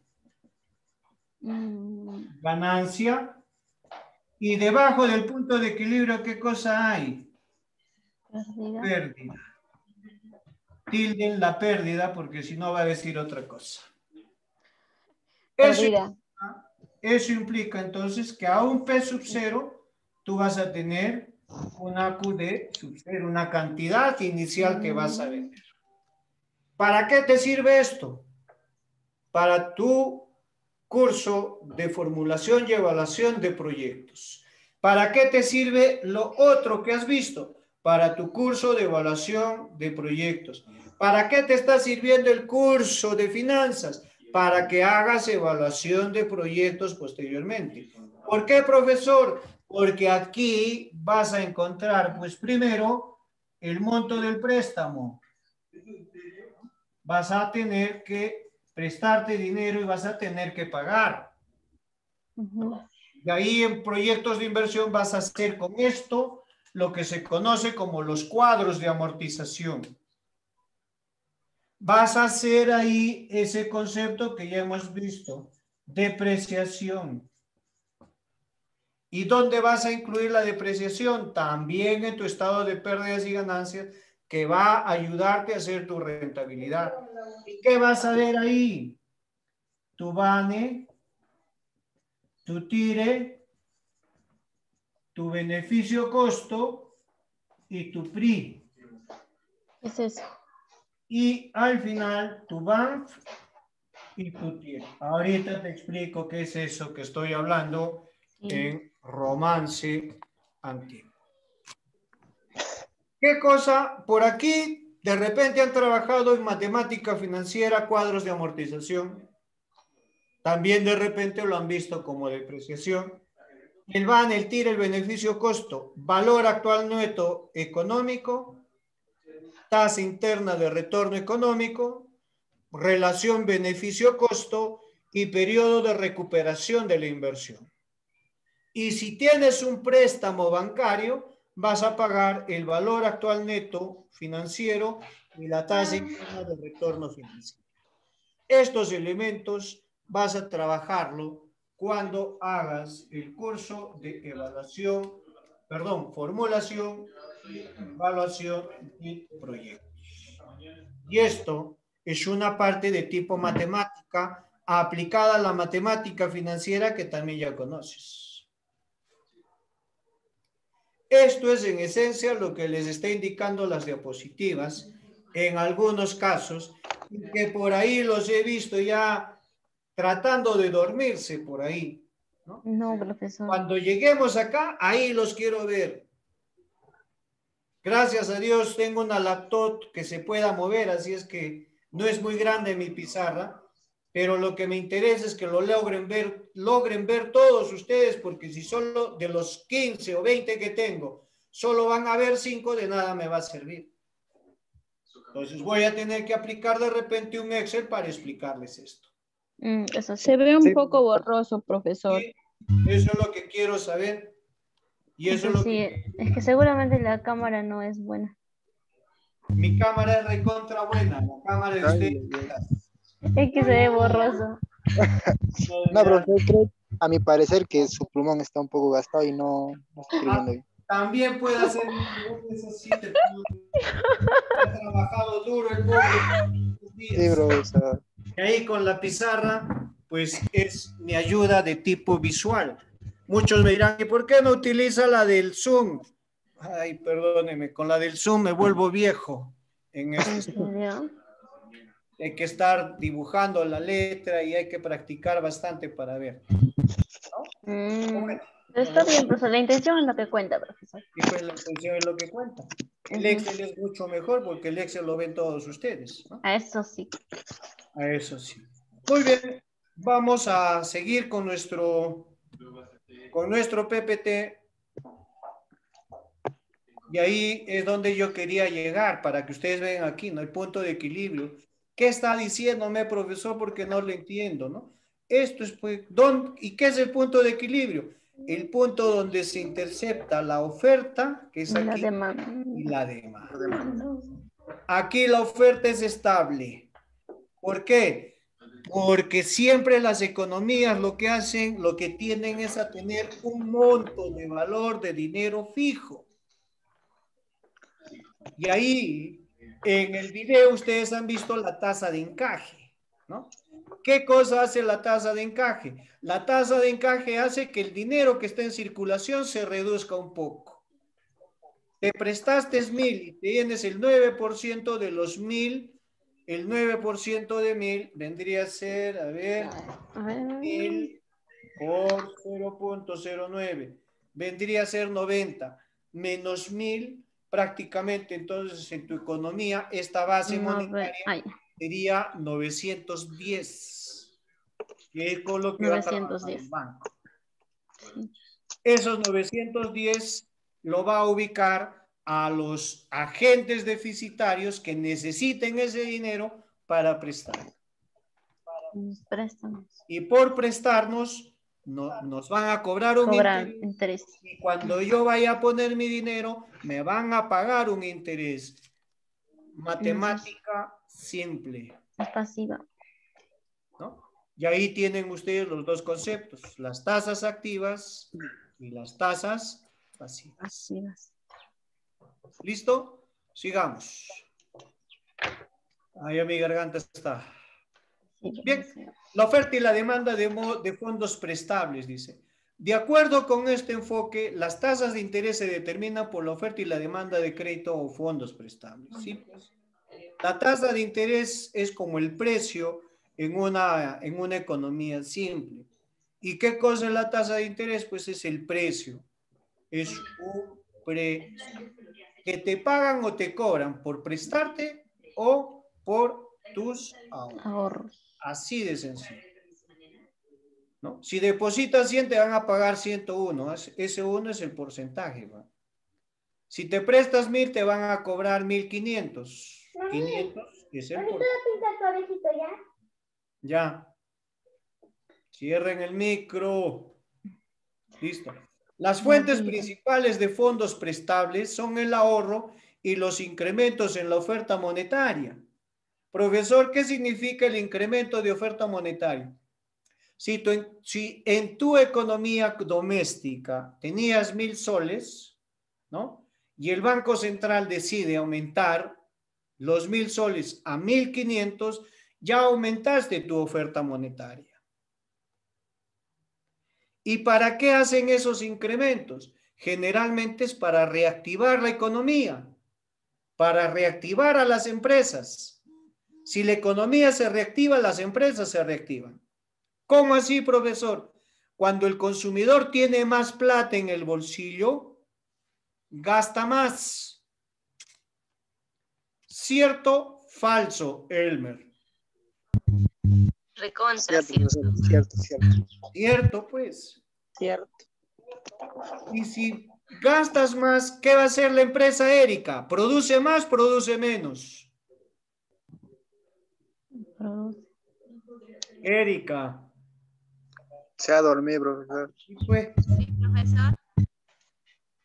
Mm. Ganancia. Y debajo del punto de equilibrio, ¿qué cosa hay? Pérdida. Pérdida. Tilden la pérdida porque si no va a decir otra cosa. Eso implica, eso implica entonces que a un P sub cero tú vas a tener una Q de sub cero, una cantidad inicial que vas a vender. ¿Para qué te sirve esto? Para tu curso de formulación y evaluación de proyectos. ¿Para qué te sirve lo otro que has visto? Para tu curso de evaluación de proyectos. ¿Para qué te está sirviendo el curso de finanzas? Para que hagas evaluación de proyectos posteriormente. ¿Por qué, profesor? Porque aquí vas a encontrar, pues primero, el monto del préstamo. Vas a tener que prestarte dinero y vas a tener que pagar. Uh-huh. De ahí en proyectos de inversión vas a hacer con esto lo que se conoce como los cuadros de amortización. Vas a hacer ahí ese concepto que ya hemos visto, depreciación. ¿Y dónde vas a incluir la depreciación? También en tu estado de pérdidas y ganancias, que va a ayudarte a hacer tu rentabilidad. ¿Y qué vas a ver ahí? Tu BANE, tu TIRE, tu beneficio costo y tu P R I. ¿Qué es eso? Y al final tu B A N F y tu TIRE. Ahorita te explico qué es eso que estoy hablando en romance antiguo. ¿Qué cosa? Por aquí de repente han trabajado en matemática financiera, cuadros de amortización. También de repente lo han visto como depreciación. El B A N, el TIRE, el beneficio costo, valor actual neto económico, tasa interna de retorno económico, relación beneficio costo y periodo de recuperación de la inversión. Y si tienes un préstamo bancario, vas a pagar el valor actual neto financiero y la tasa interna de retorno financiero. Estos elementos vas a trabajarlo cuando hagas el curso de evaluación, perdón, formulación y evaluación de proyectos. Y esto es una parte de tipo matemática aplicada a la matemática financiera que también ya conoces. Esto es en esencia lo que les está indicando las diapositivas en algunos casos, que por ahí los he visto ya tratando de dormirse por ahí, ¿no? No, profesor. Cuando lleguemos acá, ahí los quiero ver. Gracias a Dios tengo una laptop que se pueda mover, así es que no es muy grande mi pizarra, pero lo que me interesa es que lo logren ver, logren ver todos ustedes, porque si solo de los quince o veinte que tengo, solo van a ver cinco, de nada me va a servir. Entonces voy a tener que aplicar de repente un Excel para explicarles esto. Mm, eso sí. Se ve un Sí. poco borroso, profesor. Sí, eso es lo que quiero saber. Y eso Eso es lo sí, que... es que seguramente la cámara no es buena. Mi cámara es recontra buena, la cámara de Ay, usted. ay, Es que se ve borroso. No, profesor, creo, a mi parecer que su plumón está un poco gastado y no, no está escribiendo bien. También puede hacer eso sí, te puedo- ha trabajado duro el pobre estos días. Sí, profesor. Y ahí con la pizarra, pues es mi ayuda de tipo visual. Muchos me dirán, ¿y por qué no utiliza la del Zoom? Ay, perdóneme, con la del Zoom me vuelvo viejo en ¿En este. serio? Hay que estar dibujando la letra y hay que practicar bastante para ver. Mm, está bien, profesor. La intención es lo que cuenta, profesor. Y pues la intención es lo que cuenta. El Excel es mucho mejor porque el Excel lo ven todos ustedes, ¿no? A eso sí. A eso sí. Muy bien, vamos a seguir con nuestro, con nuestro P P T. Y ahí es donde yo quería llegar para que ustedes vean aquí, ¿no? El punto de equilibrio. ¿Qué está diciéndome, profesor? Porque no lo entiendo, ¿no? Esto es, pues, ¿dónde, ¿y qué es el punto de equilibrio? El punto donde se intercepta la oferta, que es La aquí, demanda. y la demanda. Aquí la oferta es estable. ¿Por qué? Porque siempre las economías lo que hacen, lo que tienen es a tener un monto de valor de dinero fijo. Y ahí, en el video, ustedes han visto la tasa de encaje, ¿no? ¿Qué cosa hace la tasa de encaje? La tasa de encaje hace que el dinero que está en circulación se reduzca un poco. Te prestaste mil y tienes el nueve por ciento de los mil, el nueve por ciento de mil vendría a ser, a ver, mil por cero punto cero nueve, vendría a ser noventa, menos mil, prácticamente entonces en tu economía esta base No, monetaria ay, sería novecientos diez, que es con lo que va a trabajar novecientos diez. el banco. Esos novecientos diez lo va a ubicar a los agentes deficitarios que necesiten ese dinero para prestar. Los préstamos. Y por prestarnos, no, nos van a cobrar un Cobran interés. interés. Y cuando yo vaya a poner mi dinero, me van a pagar un interés. Matemática simple. Es pasiva. ¿No? Y ahí tienen ustedes los dos conceptos, las tasas activas y las tasas pasivas. Pasivas. ¿Listo? Sigamos. Ahí mi garganta está. Bien, la oferta y la demanda de, de fondos prestables, dice. De acuerdo con este enfoque, las tasas de interés se determinan por la oferta y la demanda de crédito o fondos prestables. ¿Sí? Pues, la tasa de interés es como el precio en una, en una economía simple. ¿Y qué cosa es la tasa de interés? Pues es el precio. Es un precio que te pagan o te cobran por prestarte o por tus ahorros. Ahorros. Así de sencillo. ¿No? Si depositas cien, te van a pagar ciento uno. Ese uno es el porcentaje, ¿va? Si te prestas mil, te van a cobrar mil quinientos. quinientos es el porcentaje. Ya. Cierren el micro. Listo. Las fuentes principales de fondos prestables son el ahorro y los incrementos en la oferta monetaria. Profesor, ¿qué significa el incremento de oferta monetaria? Si, tu, si en tu economía doméstica tenías mil soles, ¿no? Y el Banco Central decide aumentar los mil soles a mil quinientos, ya aumentaste tu oferta monetaria. ¿Y para qué hacen esos incrementos? Generalmente es para reactivar la economía, para reactivar a las empresas. Si la economía se reactiva, las empresas se reactivan. ¿Cómo así, profesor? Cuando el consumidor tiene más plata en el bolsillo, gasta más. ¿Cierto? Falso, Elmer. Recontra, Cierto, cierto. cierto, cierto. Cierto, pues. Cierto. Y si gastas más, ¿qué va a hacer la empresa, Erika? ¿Produce más, produce menos? Erika. Se ha dormido, profesor. ¿Sí fue? Sí, profesor.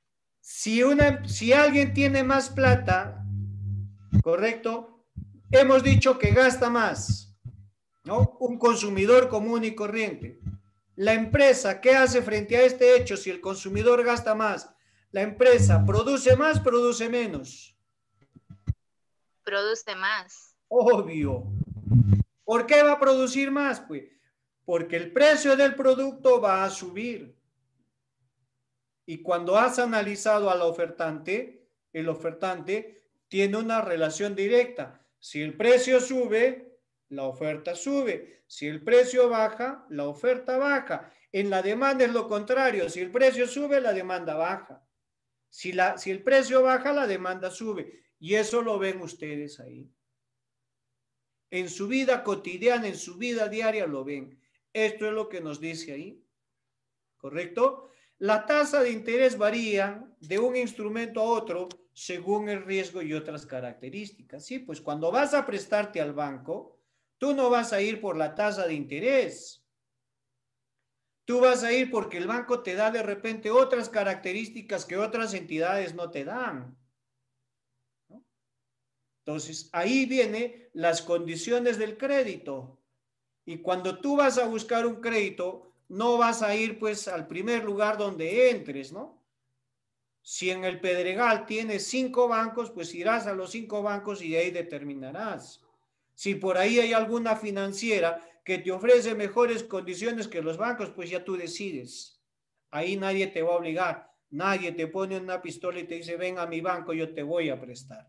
Si, una, si alguien tiene más plata, ¿correcto? Hemos dicho que gasta más, ¿no? Un consumidor común y corriente. La empresa, ¿qué hace frente a este hecho si el consumidor gasta más? La empresa, ¿produce más, produce menos? Produce más. Obvio. ¿Por qué va a producir más? Pues porque el precio del producto va a subir. Y cuando has analizado al ofertante, el ofertante tiene una relación directa. Si el precio sube, la oferta sube. Si el precio baja, la oferta baja. En la demanda es lo contrario. Si el precio sube, la demanda baja. Si, la, si el precio baja, la demanda sube. Y eso lo ven ustedes ahí. En su vida cotidiana, en su vida diaria lo ven. Esto es lo que nos dice ahí. ¿Correcto? La tasa de interés varía de un instrumento a otro según el riesgo y otras características. Sí, pues cuando vas a prestarte al banco, tú no vas a ir por la tasa de interés. Tú vas a ir porque el banco te da de repente otras características que otras entidades no te dan. ¿No? Entonces, ahí vienen las condiciones del crédito. Y cuando tú vas a buscar un crédito, no vas a ir pues al primer lugar donde entres, ¿no? Si en el Pedregal tienes cinco bancos, pues irás a los cinco bancos y de ahí determinarás. Si por ahí hay alguna financiera que te ofrece mejores condiciones que los bancos, pues ya tú decides. Ahí nadie te va a obligar. Nadie te pone una pistola y te dice, ven a mi banco, yo te voy a prestar.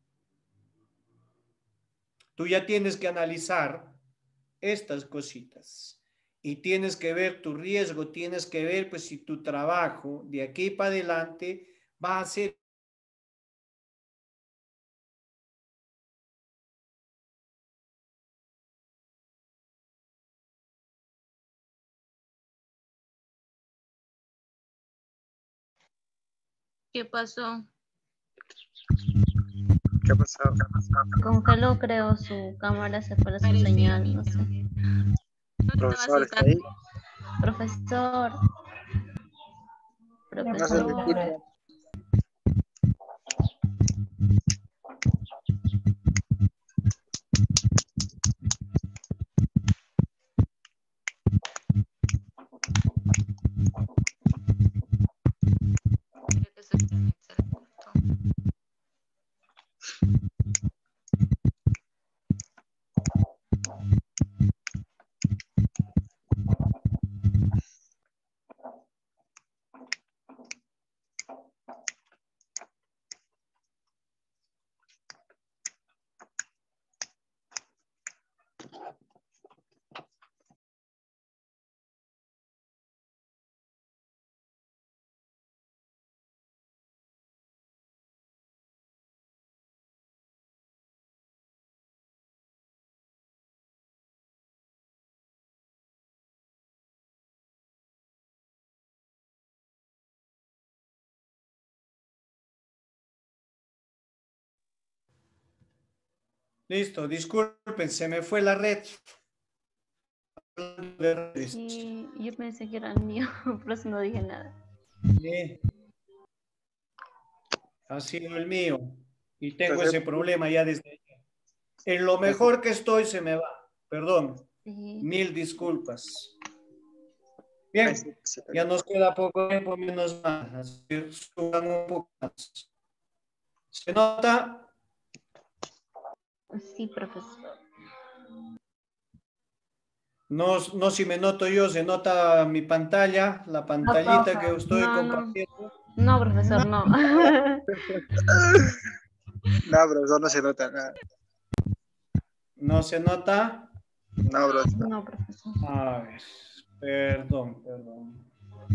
Tú ya tienes que analizar estas cositas. Y tienes que ver tu riesgo, tienes que ver pues si tu trabajo de aquí para adelante va a ser ¿Qué pasó? ¿Qué ha pasado? ¿Qué ha pasado? Congeló, creo, su cámara, se fue su señal, no sé. Profesor, ¿está ahí? Profesor. No se le Profesor. escucha. Listo, disculpen, se me fue la red. Sí, yo pensé que era el mío, por eso no dije nada. Sí. Ha sido el mío. Y tengo Entonces, ese problema ya desde ayer. En lo mejor que estoy se me va. Perdón. Sí. Mil disculpas. Bien, ya nos queda poco tiempo, menos mal. Así que suban un poco más. ¿Se nota? Sí, profesor. No, no si me noto yo, se nota mi pantalla, la pantallita No, que estoy no, compartiendo. No, profesor, no. No, profesor, no se nota nada. ¿No se nota? No, profesor. No, profesor. A ver, perdón, perdón.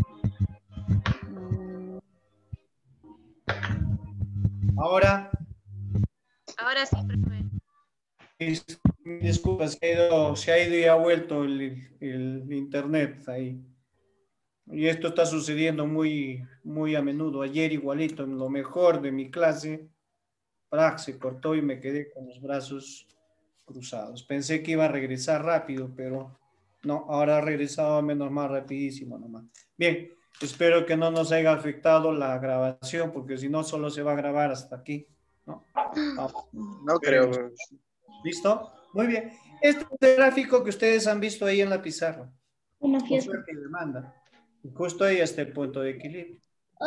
Ahora. Ahora sí, profe. Dis- Disculpa, se ha ido, se ha ido y ha vuelto el, el internet ahí. Y esto está sucediendo muy, muy a menudo. Ayer igualito, en lo mejor de mi clase, ¡prac! Se cortó y me quedé con los brazos cruzados. Pensé que iba a regresar rápido, pero no, ahora ha regresado menos más rapidísimo nomás. Bien, Espero que no nos haya afectado la grabación, porque si no, solo se va a grabar hasta aquí, ¿no? Vamos. No creo. ¿Listo? Muy bien. Este es el gráfico que ustedes han visto ahí en la pizarra. Una fiesta. Oferta y demanda. Y justo ahí está el punto de equilibrio.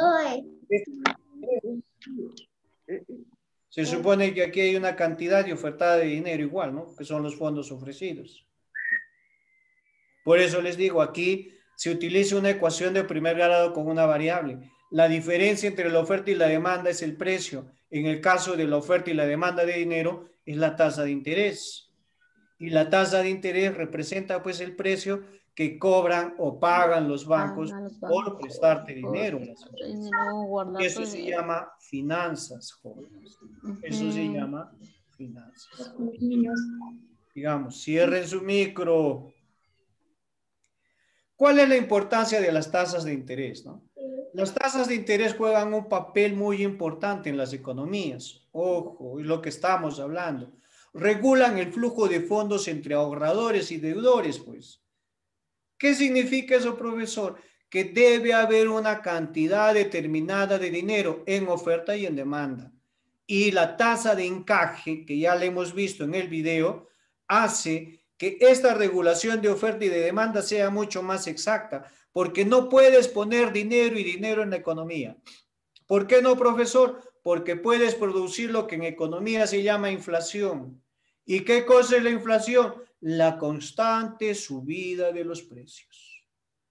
Se supone que aquí hay una cantidad de oferta de dinero igual, ¿no? Que son los fondos ofrecidos. Por eso les digo, aquí se utiliza una ecuación de primer grado con una variable. La diferencia entre la oferta y la demanda es el precio. En el caso de la oferta y la demanda de dinero, es la tasa de interés. Y la tasa de interés representa pues el precio que cobran o pagan los bancos, Ah, los por bancos, prestarte por dinero. dinero guardado. Eso se llama finanzas, jóvenes. Eso se llama finanzas. Digamos, cierren su micro. ¿Cuál es la importancia de las tasas de interés, no? Las tasas de interés juegan un papel muy importante en las economías. Ojo, es lo que estamos hablando. Regulan el flujo de fondos entre ahorradores y deudores, pues. ¿Qué significa eso, profesor? Que debe haber una cantidad determinada de dinero en oferta y en demanda. Y la tasa de encaje, que ya le hemos visto en el video, hace que esta regulación de oferta y de demanda sea mucho más exacta, porque no puedes poner dinero y dinero en la economía. ¿Por qué no, profesor? Porque puedes producir lo que en economía se llama inflación. ¿Y qué cosa es la inflación? La constante subida de los precios.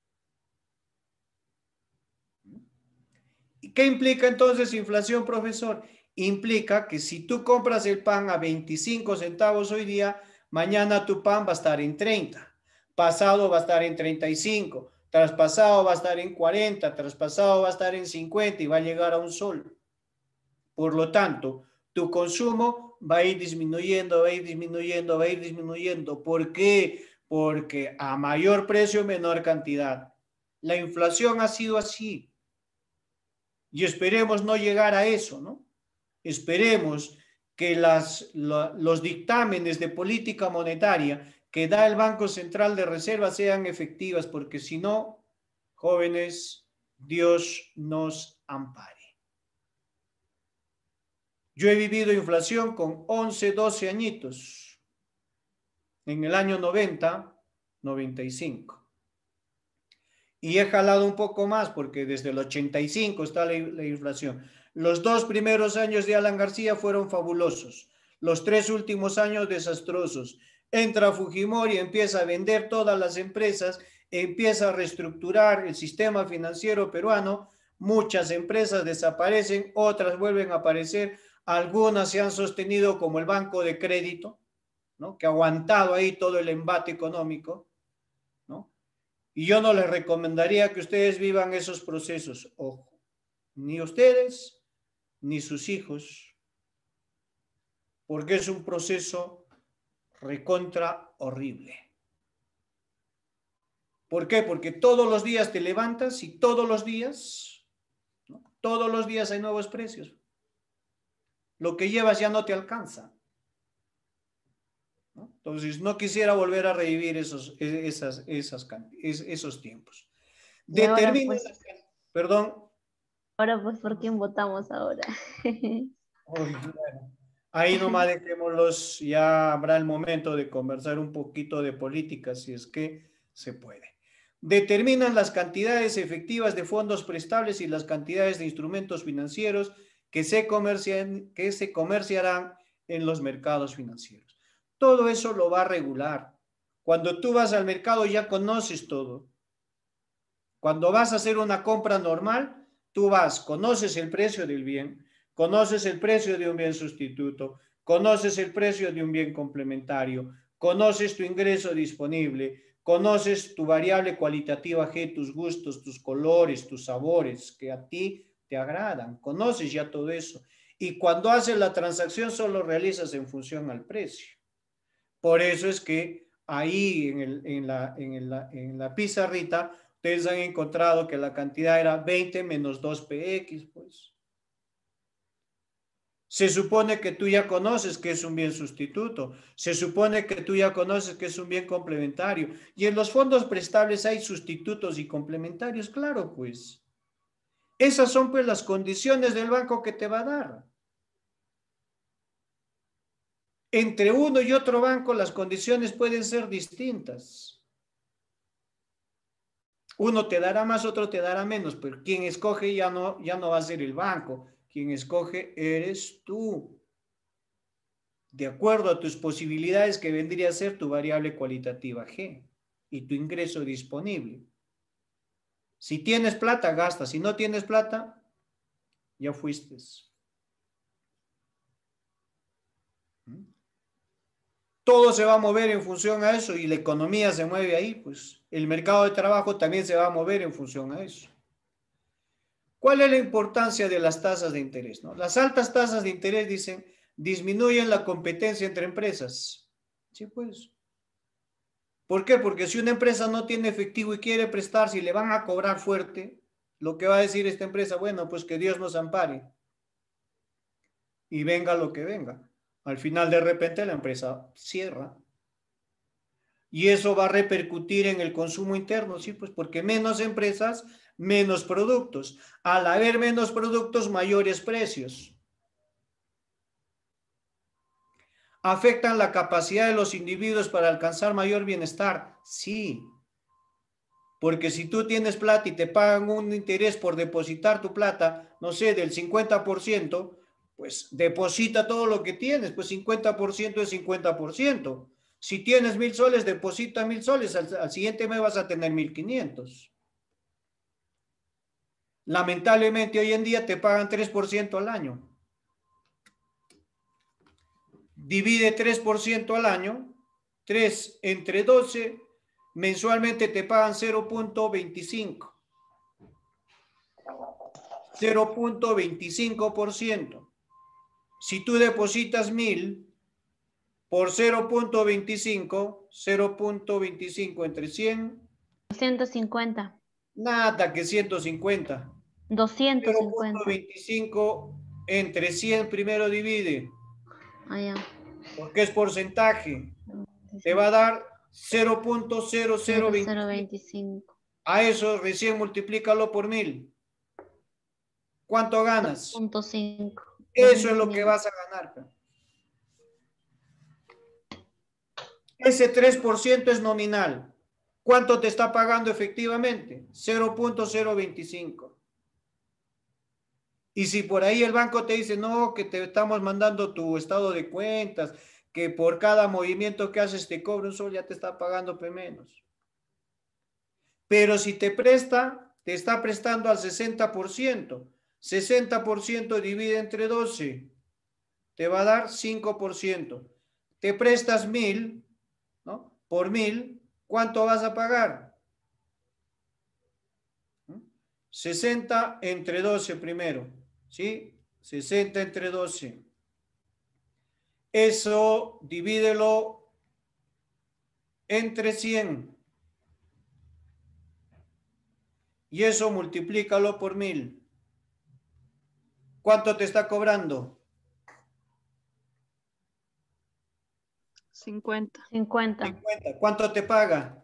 ¿Y qué implica entonces inflación, profesor? Implica que si tú compras el pan a veinticinco centavos hoy día, mañana tu pan va a estar en treinta, pasado va a estar en treinta y cinco, traspasado va a estar en cuarenta, traspasado va a estar en cincuenta y va a llegar a un sol. Por lo tanto, tu consumo va a ir disminuyendo, va a ir disminuyendo, va a ir disminuyendo. ¿Por qué? Porque a mayor precio, menor cantidad. La inflación ha sido así. Y esperemos no llegar a eso, ¿no? Esperemos que las, la, los dictámenes de política monetaria que da el Banco Central de Reserva sean efectivas, porque si no, jóvenes, Dios nos ampare. Yo he vivido inflación con once, doce añitos, en el año noventa, noventa y cinco. Y he jalado un poco más, porque desde el ochenta y cinco está la, la inflación. Los dos primeros años de Alan García fueron fabulosos. Los tres últimos años desastrosos. Entra Fujimori, empieza a vender todas las empresas, empieza a reestructurar el sistema financiero peruano. Muchas empresas desaparecen, otras vuelven a aparecer. Algunas se han sostenido como el Banco de Crédito, ¿no? Que ha aguantado ahí todo el embate económico, ¿no? Y yo no les recomendaría que ustedes vivan esos procesos. Ojo, ni ustedes ni sus hijos, porque es un proceso recontra horrible. ¿Por qué? Porque todos los días te levantas y todos los días, ¿no? Todos los días hay nuevos precios. Lo que llevas ya no te alcanza, ¿no? Entonces, no quisiera volver a revivir esos, esas, esas, esos tiempos. Determina, pues, perdón. Ahora, pues, ¿por quién votamos ahora? Uy, bueno, ahí nomás dejémoslos, ya habrá el momento de conversar un poquito de política, si es que se puede. Determinan las cantidades efectivas de fondos prestables y las cantidades de instrumentos financieros que se, comercian, que se comerciarán en los mercados financieros. Todo eso lo va a regular. Cuando tú vas al mercado ya conoces todo. Cuando vas a hacer una compra normal, tú vas, conoces el precio del bien, conoces el precio de un bien sustituto, conoces el precio de un bien complementario, conoces tu ingreso disponible, conoces tu variable cualitativa G, tus gustos, tus colores, tus sabores que a ti te agradan, conoces ya todo eso. Y cuando haces la transacción solo realizas en función al precio. Por eso es que ahí en, el, en, la, en, la, en la pizarrita ustedes han encontrado que la cantidad era veinte menos dos P X, pues. Se supone que tú ya conoces que es un bien sustituto. Se supone que tú ya conoces que es un bien complementario. Y en los fondos prestables hay sustitutos y complementarios, claro, pues. Esas son pues las condiciones del banco que te va a dar. Entre uno y otro banco las condiciones pueden ser distintas. Uno te dará más, otro te dará menos, pero quien escoge ya no, ya no va a ser el banco. Quien escoge eres tú. De acuerdo a tus posibilidades, que vendría a ser tu variable cualitativa G y tu ingreso disponible. Si tienes plata, gasta. Si no tienes plata, ya fuiste. Todo se va a mover en función a eso y la economía se mueve ahí, pues el mercado de trabajo también se va a mover en función a eso. ¿Cuál es la importancia de las tasas de interés? ¿No? Las altas tasas de interés, dicen, disminuyen la competencia entre empresas. Sí, pues. ¿Por qué? Porque si una empresa no tiene efectivo y quiere prestar, si le van a cobrar fuerte, lo que va a decir esta empresa, bueno, pues que Dios nos ampare. Y venga lo que venga. Al final, de repente, la empresa cierra. Y eso va a repercutir en el consumo interno, sí, pues porque menos empresas, menos productos. Al haber menos productos, mayores precios. ¿Afectan la capacidad de los individuos para alcanzar mayor bienestar? Sí. Porque si tú tienes plata y te pagan un interés por depositar tu plata, no sé, del cincuenta por ciento, pues deposita todo lo que tienes, pues cincuenta por ciento es cincuenta por ciento. Si tienes mil soles, deposita mil soles, al, al siguiente mes vas a tener mil quinientos. Lamentablemente hoy en día te pagan tres por ciento al año. Divide tres por ciento al año, tres entre doce, mensualmente te pagan cero punto veinticinco. cero punto veinticinco por ciento. Si tú depositas mil por cero punto veinticinco, cero punto veinticinco entre cien. ciento cincuenta. Nada que ciento cincuenta. doscientos cincuenta. cero punto veinticinco entre cien primero divide. Ah, ya. Porque es porcentaje. Te va a dar cero punto cero cero veinticinco. A eso recién multiplícalo por mil. ¿Cuánto ganas? dos punto cinco. Eso es lo que vas a ganar. Ese tres por ciento es nominal. ¿Cuánto te está pagando efectivamente? cero punto cero veinticinco. Y si por ahí el banco te dice, no, que te estamos mandando tu estado de cuentas, que por cada movimiento que haces te cobra un sol, ya te está pagando P menos. Pero si te presta, te está prestando al sesenta por ciento. sesenta por ciento divide entre doce. Te va a dar cinco por ciento. Te prestas mil, ¿no? Por mil, ¿cuánto vas a pagar? sesenta entre doce primero, ¿sí? sesenta entre doce. Eso divídelo entre cien. Y eso multiplícalo por mil. ¿Cuánto te está cobrando? cincuenta. cincuenta. cincuenta. ¿Cuánto te paga?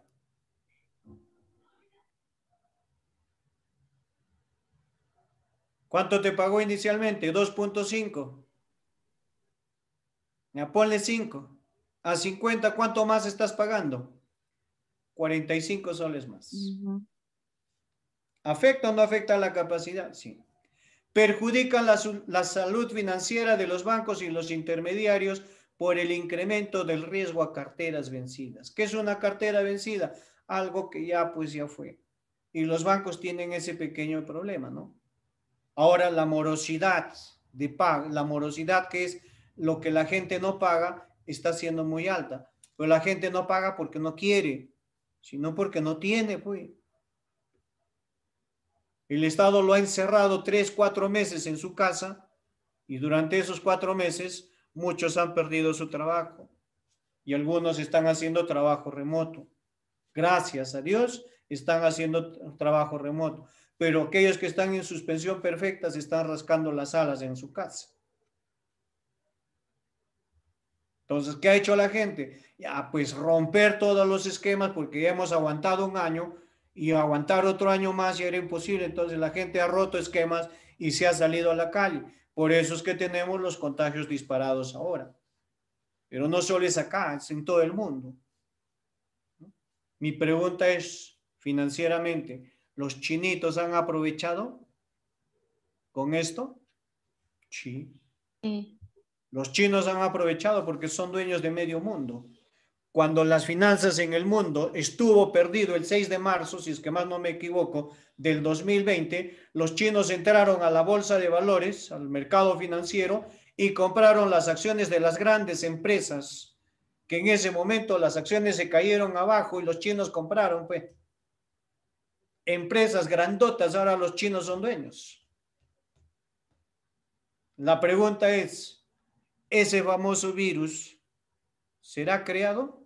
¿Cuánto te pagó inicialmente? dos punto cinco. Ya ponle cinco. A cincuenta, ¿cuánto más estás pagando? cuarenta y cinco soles más. Uh-huh. ¿Afecta o no afecta la capacidad? Sí. Perjudican la, la salud financiera de los bancos y los intermediarios por el incremento del riesgo a carteras vencidas. ¿Qué es una cartera vencida? Algo que ya pues ya fue. Y los bancos tienen ese pequeño problema, ¿no? Ahora la morosidad de pago, la morosidad que es lo que la gente no paga, está siendo muy alta. Pero la gente no paga porque no quiere, sino porque no tiene, pues. El Estado lo ha encerrado tres, cuatro meses en su casa y durante esos cuatro meses muchos han perdido su trabajo y algunos están haciendo trabajo remoto. Gracias a Dios están haciendo trabajo remoto, pero aquellos que están en suspensión perfecta se están rascando las alas en su casa. Entonces, ¿qué ha hecho la gente? Ya, pues romper todos los esquemas porque ya hemos aguantado un año y aguantar otro año más ya era imposible. Entonces, la gente ha roto esquemas y se ha salido a la calle. Por eso es que tenemos los contagios disparados ahora. Pero no solo es acá, es en todo el mundo. Mi pregunta es, financieramente, ¿los chinitos han aprovechado con esto? Sí. Sí. Los chinos han aprovechado porque son dueños de medio mundo. Cuando las finanzas en el mundo estuvo perdido el seis de marzo, si es que más no me equivoco, del dos mil veinte, los chinos entraron a la bolsa de valores, al mercado financiero, y compraron las acciones de las grandes empresas, que en ese momento las acciones se cayeron abajo y los chinos compraron, pues. Empresas grandotas, ahora los chinos son dueños. La pregunta es, ¿ese famoso virus será creado?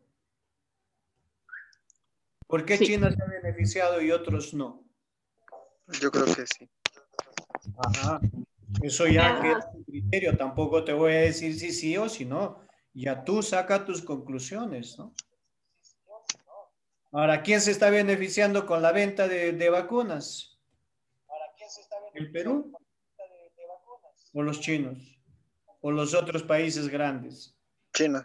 ¿Por qué Sí. China se ha beneficiado y otros no? Yo creo que sí. Ajá. Eso ya que es tu criterio, tampoco te voy a decir si sí o si no. Ya tú saca tus conclusiones, ¿no? Ahora, ¿quién se está beneficiando con la venta de, de vacunas? ¿El Perú? ¿O los chinos? ¿O los otros países grandes? China.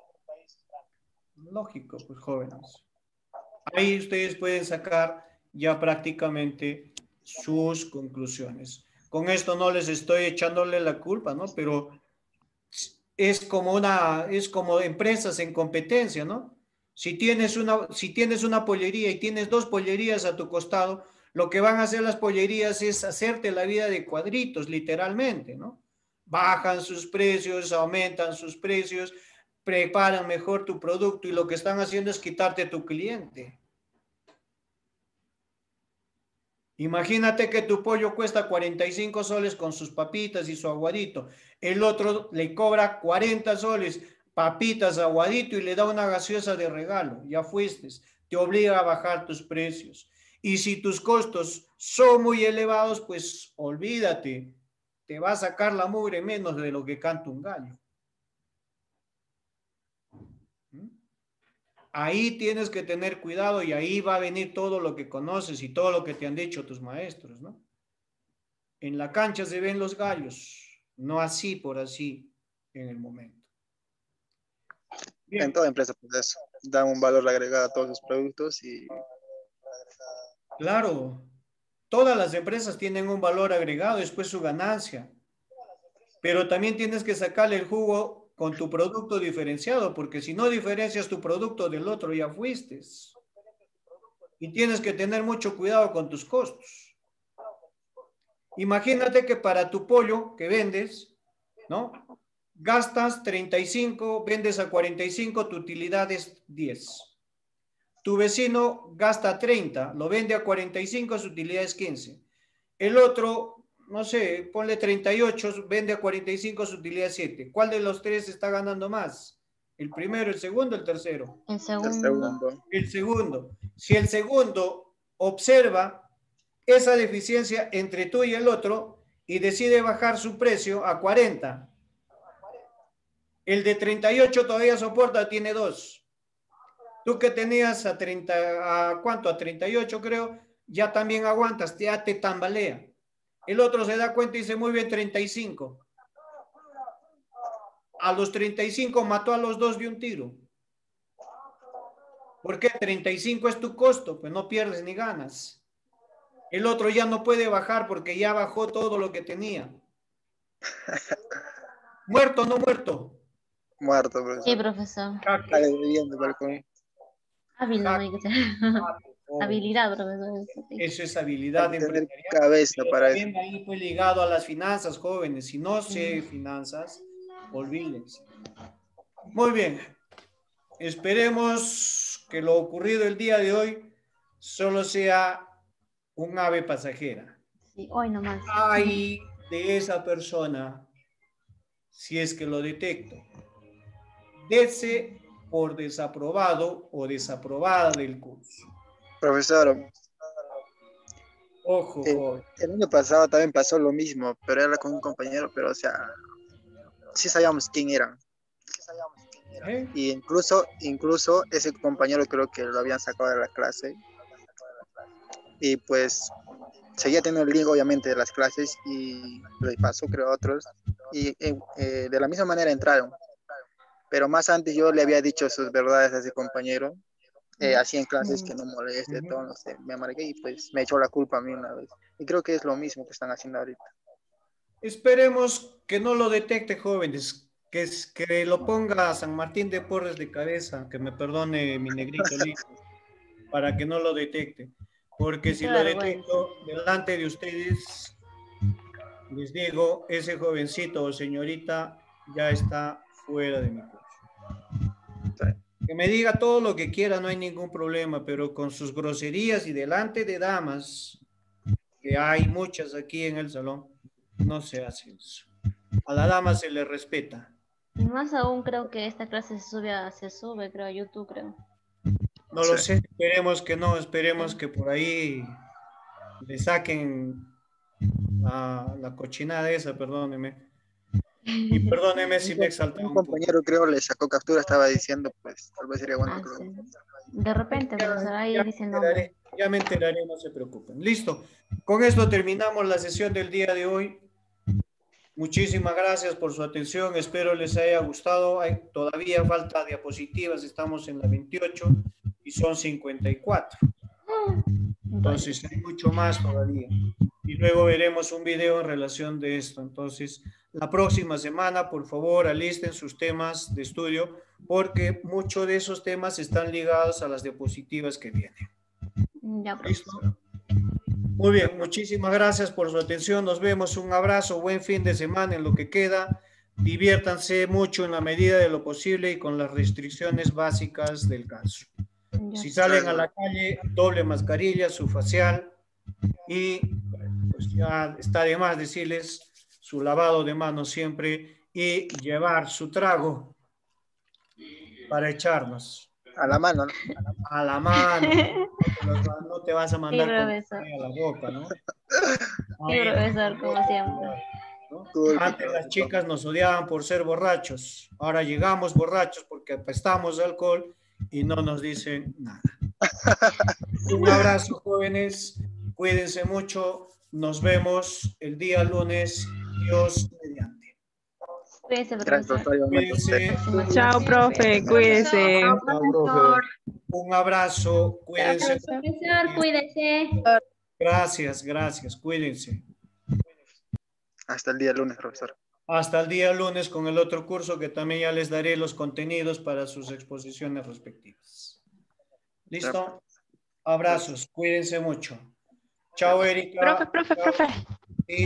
Lógico, pues jóvenes. Ahí ustedes pueden sacar ya prácticamente sus conclusiones. Con esto no les estoy echándole la culpa, ¿no? Pero es como una, es como empresas en competencia, ¿no? Si tienes una, si tienes una pollería y tienes dos pollerías a tu costado, lo que van a hacer las pollerías es hacerte la vida de cuadritos, literalmente, ¿no? Bajan sus precios, aumentan sus precios, preparan mejor tu producto y lo que están haciendo es quitarte a tu cliente. Imagínate que tu pollo cuesta cuarenta y cinco soles con sus papitas y su aguadito. El otro le cobra cuarenta soles, papitas, aguadito y le da una gaseosa de regalo. Ya fuiste. Te obliga a bajar tus precios. Y si tus costos son muy elevados, pues olvídate. Te va a sacar la mugre menos de lo que canta un gallo. Ahí tienes que tener cuidado y ahí va a venir todo lo que conoces y todo lo que te han dicho tus maestros, ¿no? En la cancha se ven los gallos, no así por así en el momento. Bien. En toda empresa, pues eso, dan un valor agregado a todos sus productos y... Claro, todas las empresas tienen un valor agregado, después su ganancia, pero también tienes que sacarle el jugo con tu producto diferenciado, porque si no diferencias tu producto del otro, ya fuiste. Y tienes que tener mucho cuidado con tus costos. Imagínate que para tu pollo que vendes, ¿no? Gastas treinta y cinco, vendes a cuarenta y cinco, tu utilidad es diez. Tu vecino gasta treinta, lo vende a cuarenta y cinco, su utilidad es quince. El otro... no sé, ponle treinta y ocho, vende a cuarenta y cinco, su utilidad es siete. ¿Cuál de los tres está ganando más? ¿El primero, el segundo, el tercero? El segundo. El segundo. El segundo. Si el segundo observa esa deficiencia entre tú y el otro y decide bajar su precio a cuarenta, el de treinta y ocho todavía soporta, tiene dos. Tú que tenías a treinta, ¿a cuánto? A treinta y ocho creo, ya también aguantas, ya te tambalea. El otro se da cuenta y dice, muy bien, treinta y cinco. A los treinta y cinco mató a los dos de un tiro. ¿Por qué? treinta y cinco es tu costo, pues no pierdes ni ganas. El otro ya no puede bajar porque ya bajó todo lo que tenía. ¿Muerto o no muerto? Muerto, profesor. Sí, profesor. Sale viviendo, balcón. Hábil, no hay que ser. Habilidad, profesor. Eso es habilidad Hay que tener empresarial. cabeza Pero para también ahí fue ligado a las finanzas, jóvenes. Si no sé finanzas, olvídense. Muy bien. Esperemos que lo ocurrido el día de hoy solo sea un ave pasajera. Sí, hoy nomás. Ay de esa persona, si es que lo detecto, dese por desaprobado o desaprobada del curso. Profesor, Ojo, el, joven. el año pasado también pasó lo mismo, pero era con un compañero, pero o sea, sí sabíamos quién era. ¿Eh? Y incluso, incluso ese compañero creo que lo habían sacado de la clase. Y pues seguía teniendo el link obviamente de las clases y le pasó creo a otros. Y eh, eh, de la misma manera entraron. Pero más antes yo le había dicho sus verdades a ese compañero. Eh, así en clases que no moleste, todo, no sé, me amargué y pues me echó la culpa a mí una vez. Y creo que es lo mismo que están haciendo ahorita. Esperemos que no lo detecte, jóvenes, que, es- que lo ponga a San Martín de Porres de cabeza, que me perdone mi negrito lindo, para que no lo detecte. Porque si Qué lo vergüenza. detecto delante de ustedes, les digo, ese jovencito o señorita ya está fuera de mi curso. Que me diga todo lo que quiera, no hay ningún problema, pero con sus groserías y delante de damas, que hay muchas aquí en el salón, no se hace eso. A la dama se le respeta. Y más aún creo que esta clase se sube a, se sube, creo, a YouTube, creo. No lo sé, esperemos que no, esperemos que por ahí le saquen la, la cochinada esa, perdóneme. Y perdóneme si me exalté Un un poco. compañero creo le sacó captura, estaba diciendo, pues tal vez sería bueno Ah, que lo... sí. De repente, profesor, ahí Ya me dice el nombre. enteraré, ya me enteraré, no se preocupen. Listo, con esto terminamos la sesión del día de hoy. Muchísimas gracias por su atención, espero les haya gustado. Hay, todavía falta diapositivas, estamos en la veintiocho y son cincuenta y cuatro. Entonces hay mucho más todavía. Y luego veremos un video en relación de esto. Entonces, la próxima semana, por favor, alisten sus temas de estudio, porque muchos de esos temas están ligados a las diapositivas que vienen. Ya, ¿Listo? Muy bien, muchísimas gracias por su atención. Nos vemos, un abrazo, buen fin de semana en lo que queda. Diviértanse mucho en la medida de lo posible y con las restricciones básicas del caso. Si salen a la calle, doble mascarilla, su facial y pues ya está de más decirles su lavado de manos siempre y llevar su trago para echarnos. A la mano, ¿no? A la mano. No te vas a mandar Sí, con profesor. a la boca, ¿no? Sí, profesor, como siempre. Antes las chicas nos odiaban por ser borrachos. Ahora llegamos borrachos porque apestamos de alcohol y no nos dicen nada. Un abrazo, jóvenes. Cuídense mucho. Nos vemos el día lunes. Dios mediante. Cuídense, Gracias, profesor. Cuídense. Chao, profe, cuídese. Chao, profe. Un abrazo. Cuídense. Profesor, cuídese. Gracias, gracias. Cuídense. Hasta el día lunes, profesor. Hasta el día lunes con el otro curso que también ya les daré los contenidos para sus exposiciones respectivas. ¿Listo? Abrazos. Cuídense mucho. Chao, Erika. Profe, profe, Chao. profe. Sí.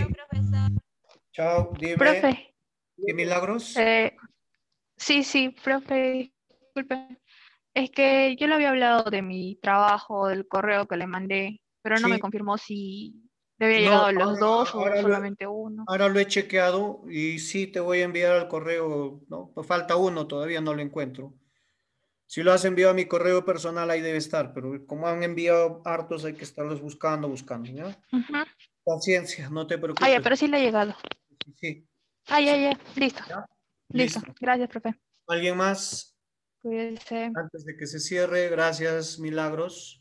Chao, dime. Profe. ¿Qué milagros? Eh, sí, sí, profe, disculpe. Es que yo le había hablado de mi trabajo, del correo que le mandé, pero no Sí. me confirmó si le había No, llegado los ahora- dos o ahora lo- solamente uno. Ahora lo he chequeado y sí te voy a enviar al correo, ¿no? Pues falta uno, todavía no lo encuentro. Si lo has enviado a mi correo personal, ahí debe estar, pero como han enviado hartos, hay que estarlos buscando, buscando, ¿ya? Ujú. Paciencia, no te Ah, ya, preocupes. pero sí le ha llegado. Sí. Ah, ya, ya, listo. Listo. Listo. Gracias, profe. ¿Alguien más? Cuídese. Antes de que se cierre, gracias, Milagros.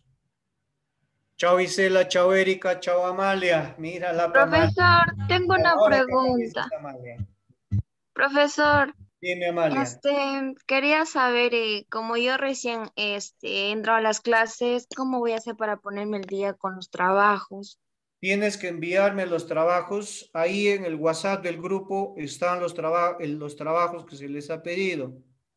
Chao, Isela, chao, Erika, chao, Amalia. Mira la Profesor, tengo una Ahora, ¿qué pregunta. dices, Amalia? Profesor, Dime, Amalia. este, quería saber, eh, como yo recién este, he entrado a las clases, ¿cómo voy a hacer para ponerme el día con los trabajos? Tienes que enviarme los trabajos. Ahí en el WhatsApp del grupo están los, traba- el- los trabajos que se les ha pedido.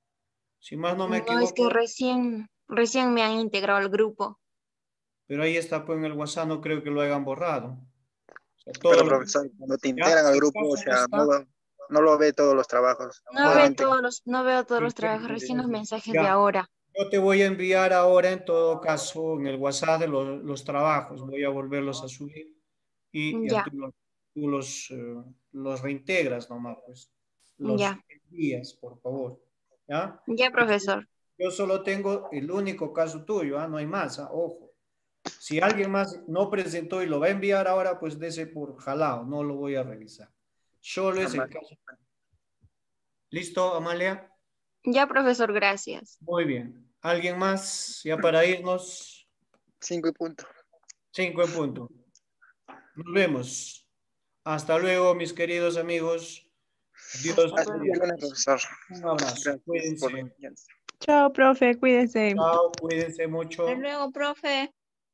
Si más no me No, es que equivoco, recién, recién me han integrado al grupo. pero ahí está pues en el WhatsApp, no creo que lo hayan borrado. O sea, todo Pero, lo- profesor, cuando te ¿Ya? integran al Si grupo, o acaso sea, está- no, lo- no lo ve todos los trabajos. No veo Solamente- todos los, no veo todos los Perfecto, trabajos, recién los entonces, mensajes ya. de ahora. Yo te voy a enviar ahora en todo caso en el WhatsApp de los, los trabajos. Voy a volverlos a subir y ya Ya. tú, los, tú los, eh, los reintegras nomás, pues. Los Ya. envías, por favor. ¿Ya? Ya, profesor. Yo solo tengo el único caso tuyo, ¿ah? No hay más, ¿ah? Ojo. Si alguien más no presentó y lo va a enviar ahora, pues dese por jalado, no lo voy a revisar. Solo es el caso. ¿Listo, Amalia? Ya, profesor, gracias. Muy bien. ¿Alguien más? Ya para irnos. Cinco y punto. Cinco en punto. Nos vemos. Hasta luego, mis queridos amigos. Dios. Hasta luego, profesor. Un abrazo. Gracias Cuídense. por la confianza. Chao, profe, cuídese. Chao, cuídense mucho. Hasta luego, profe.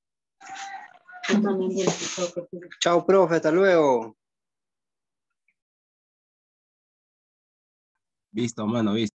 Chao, profe, hasta luego. Visto, mano, visto.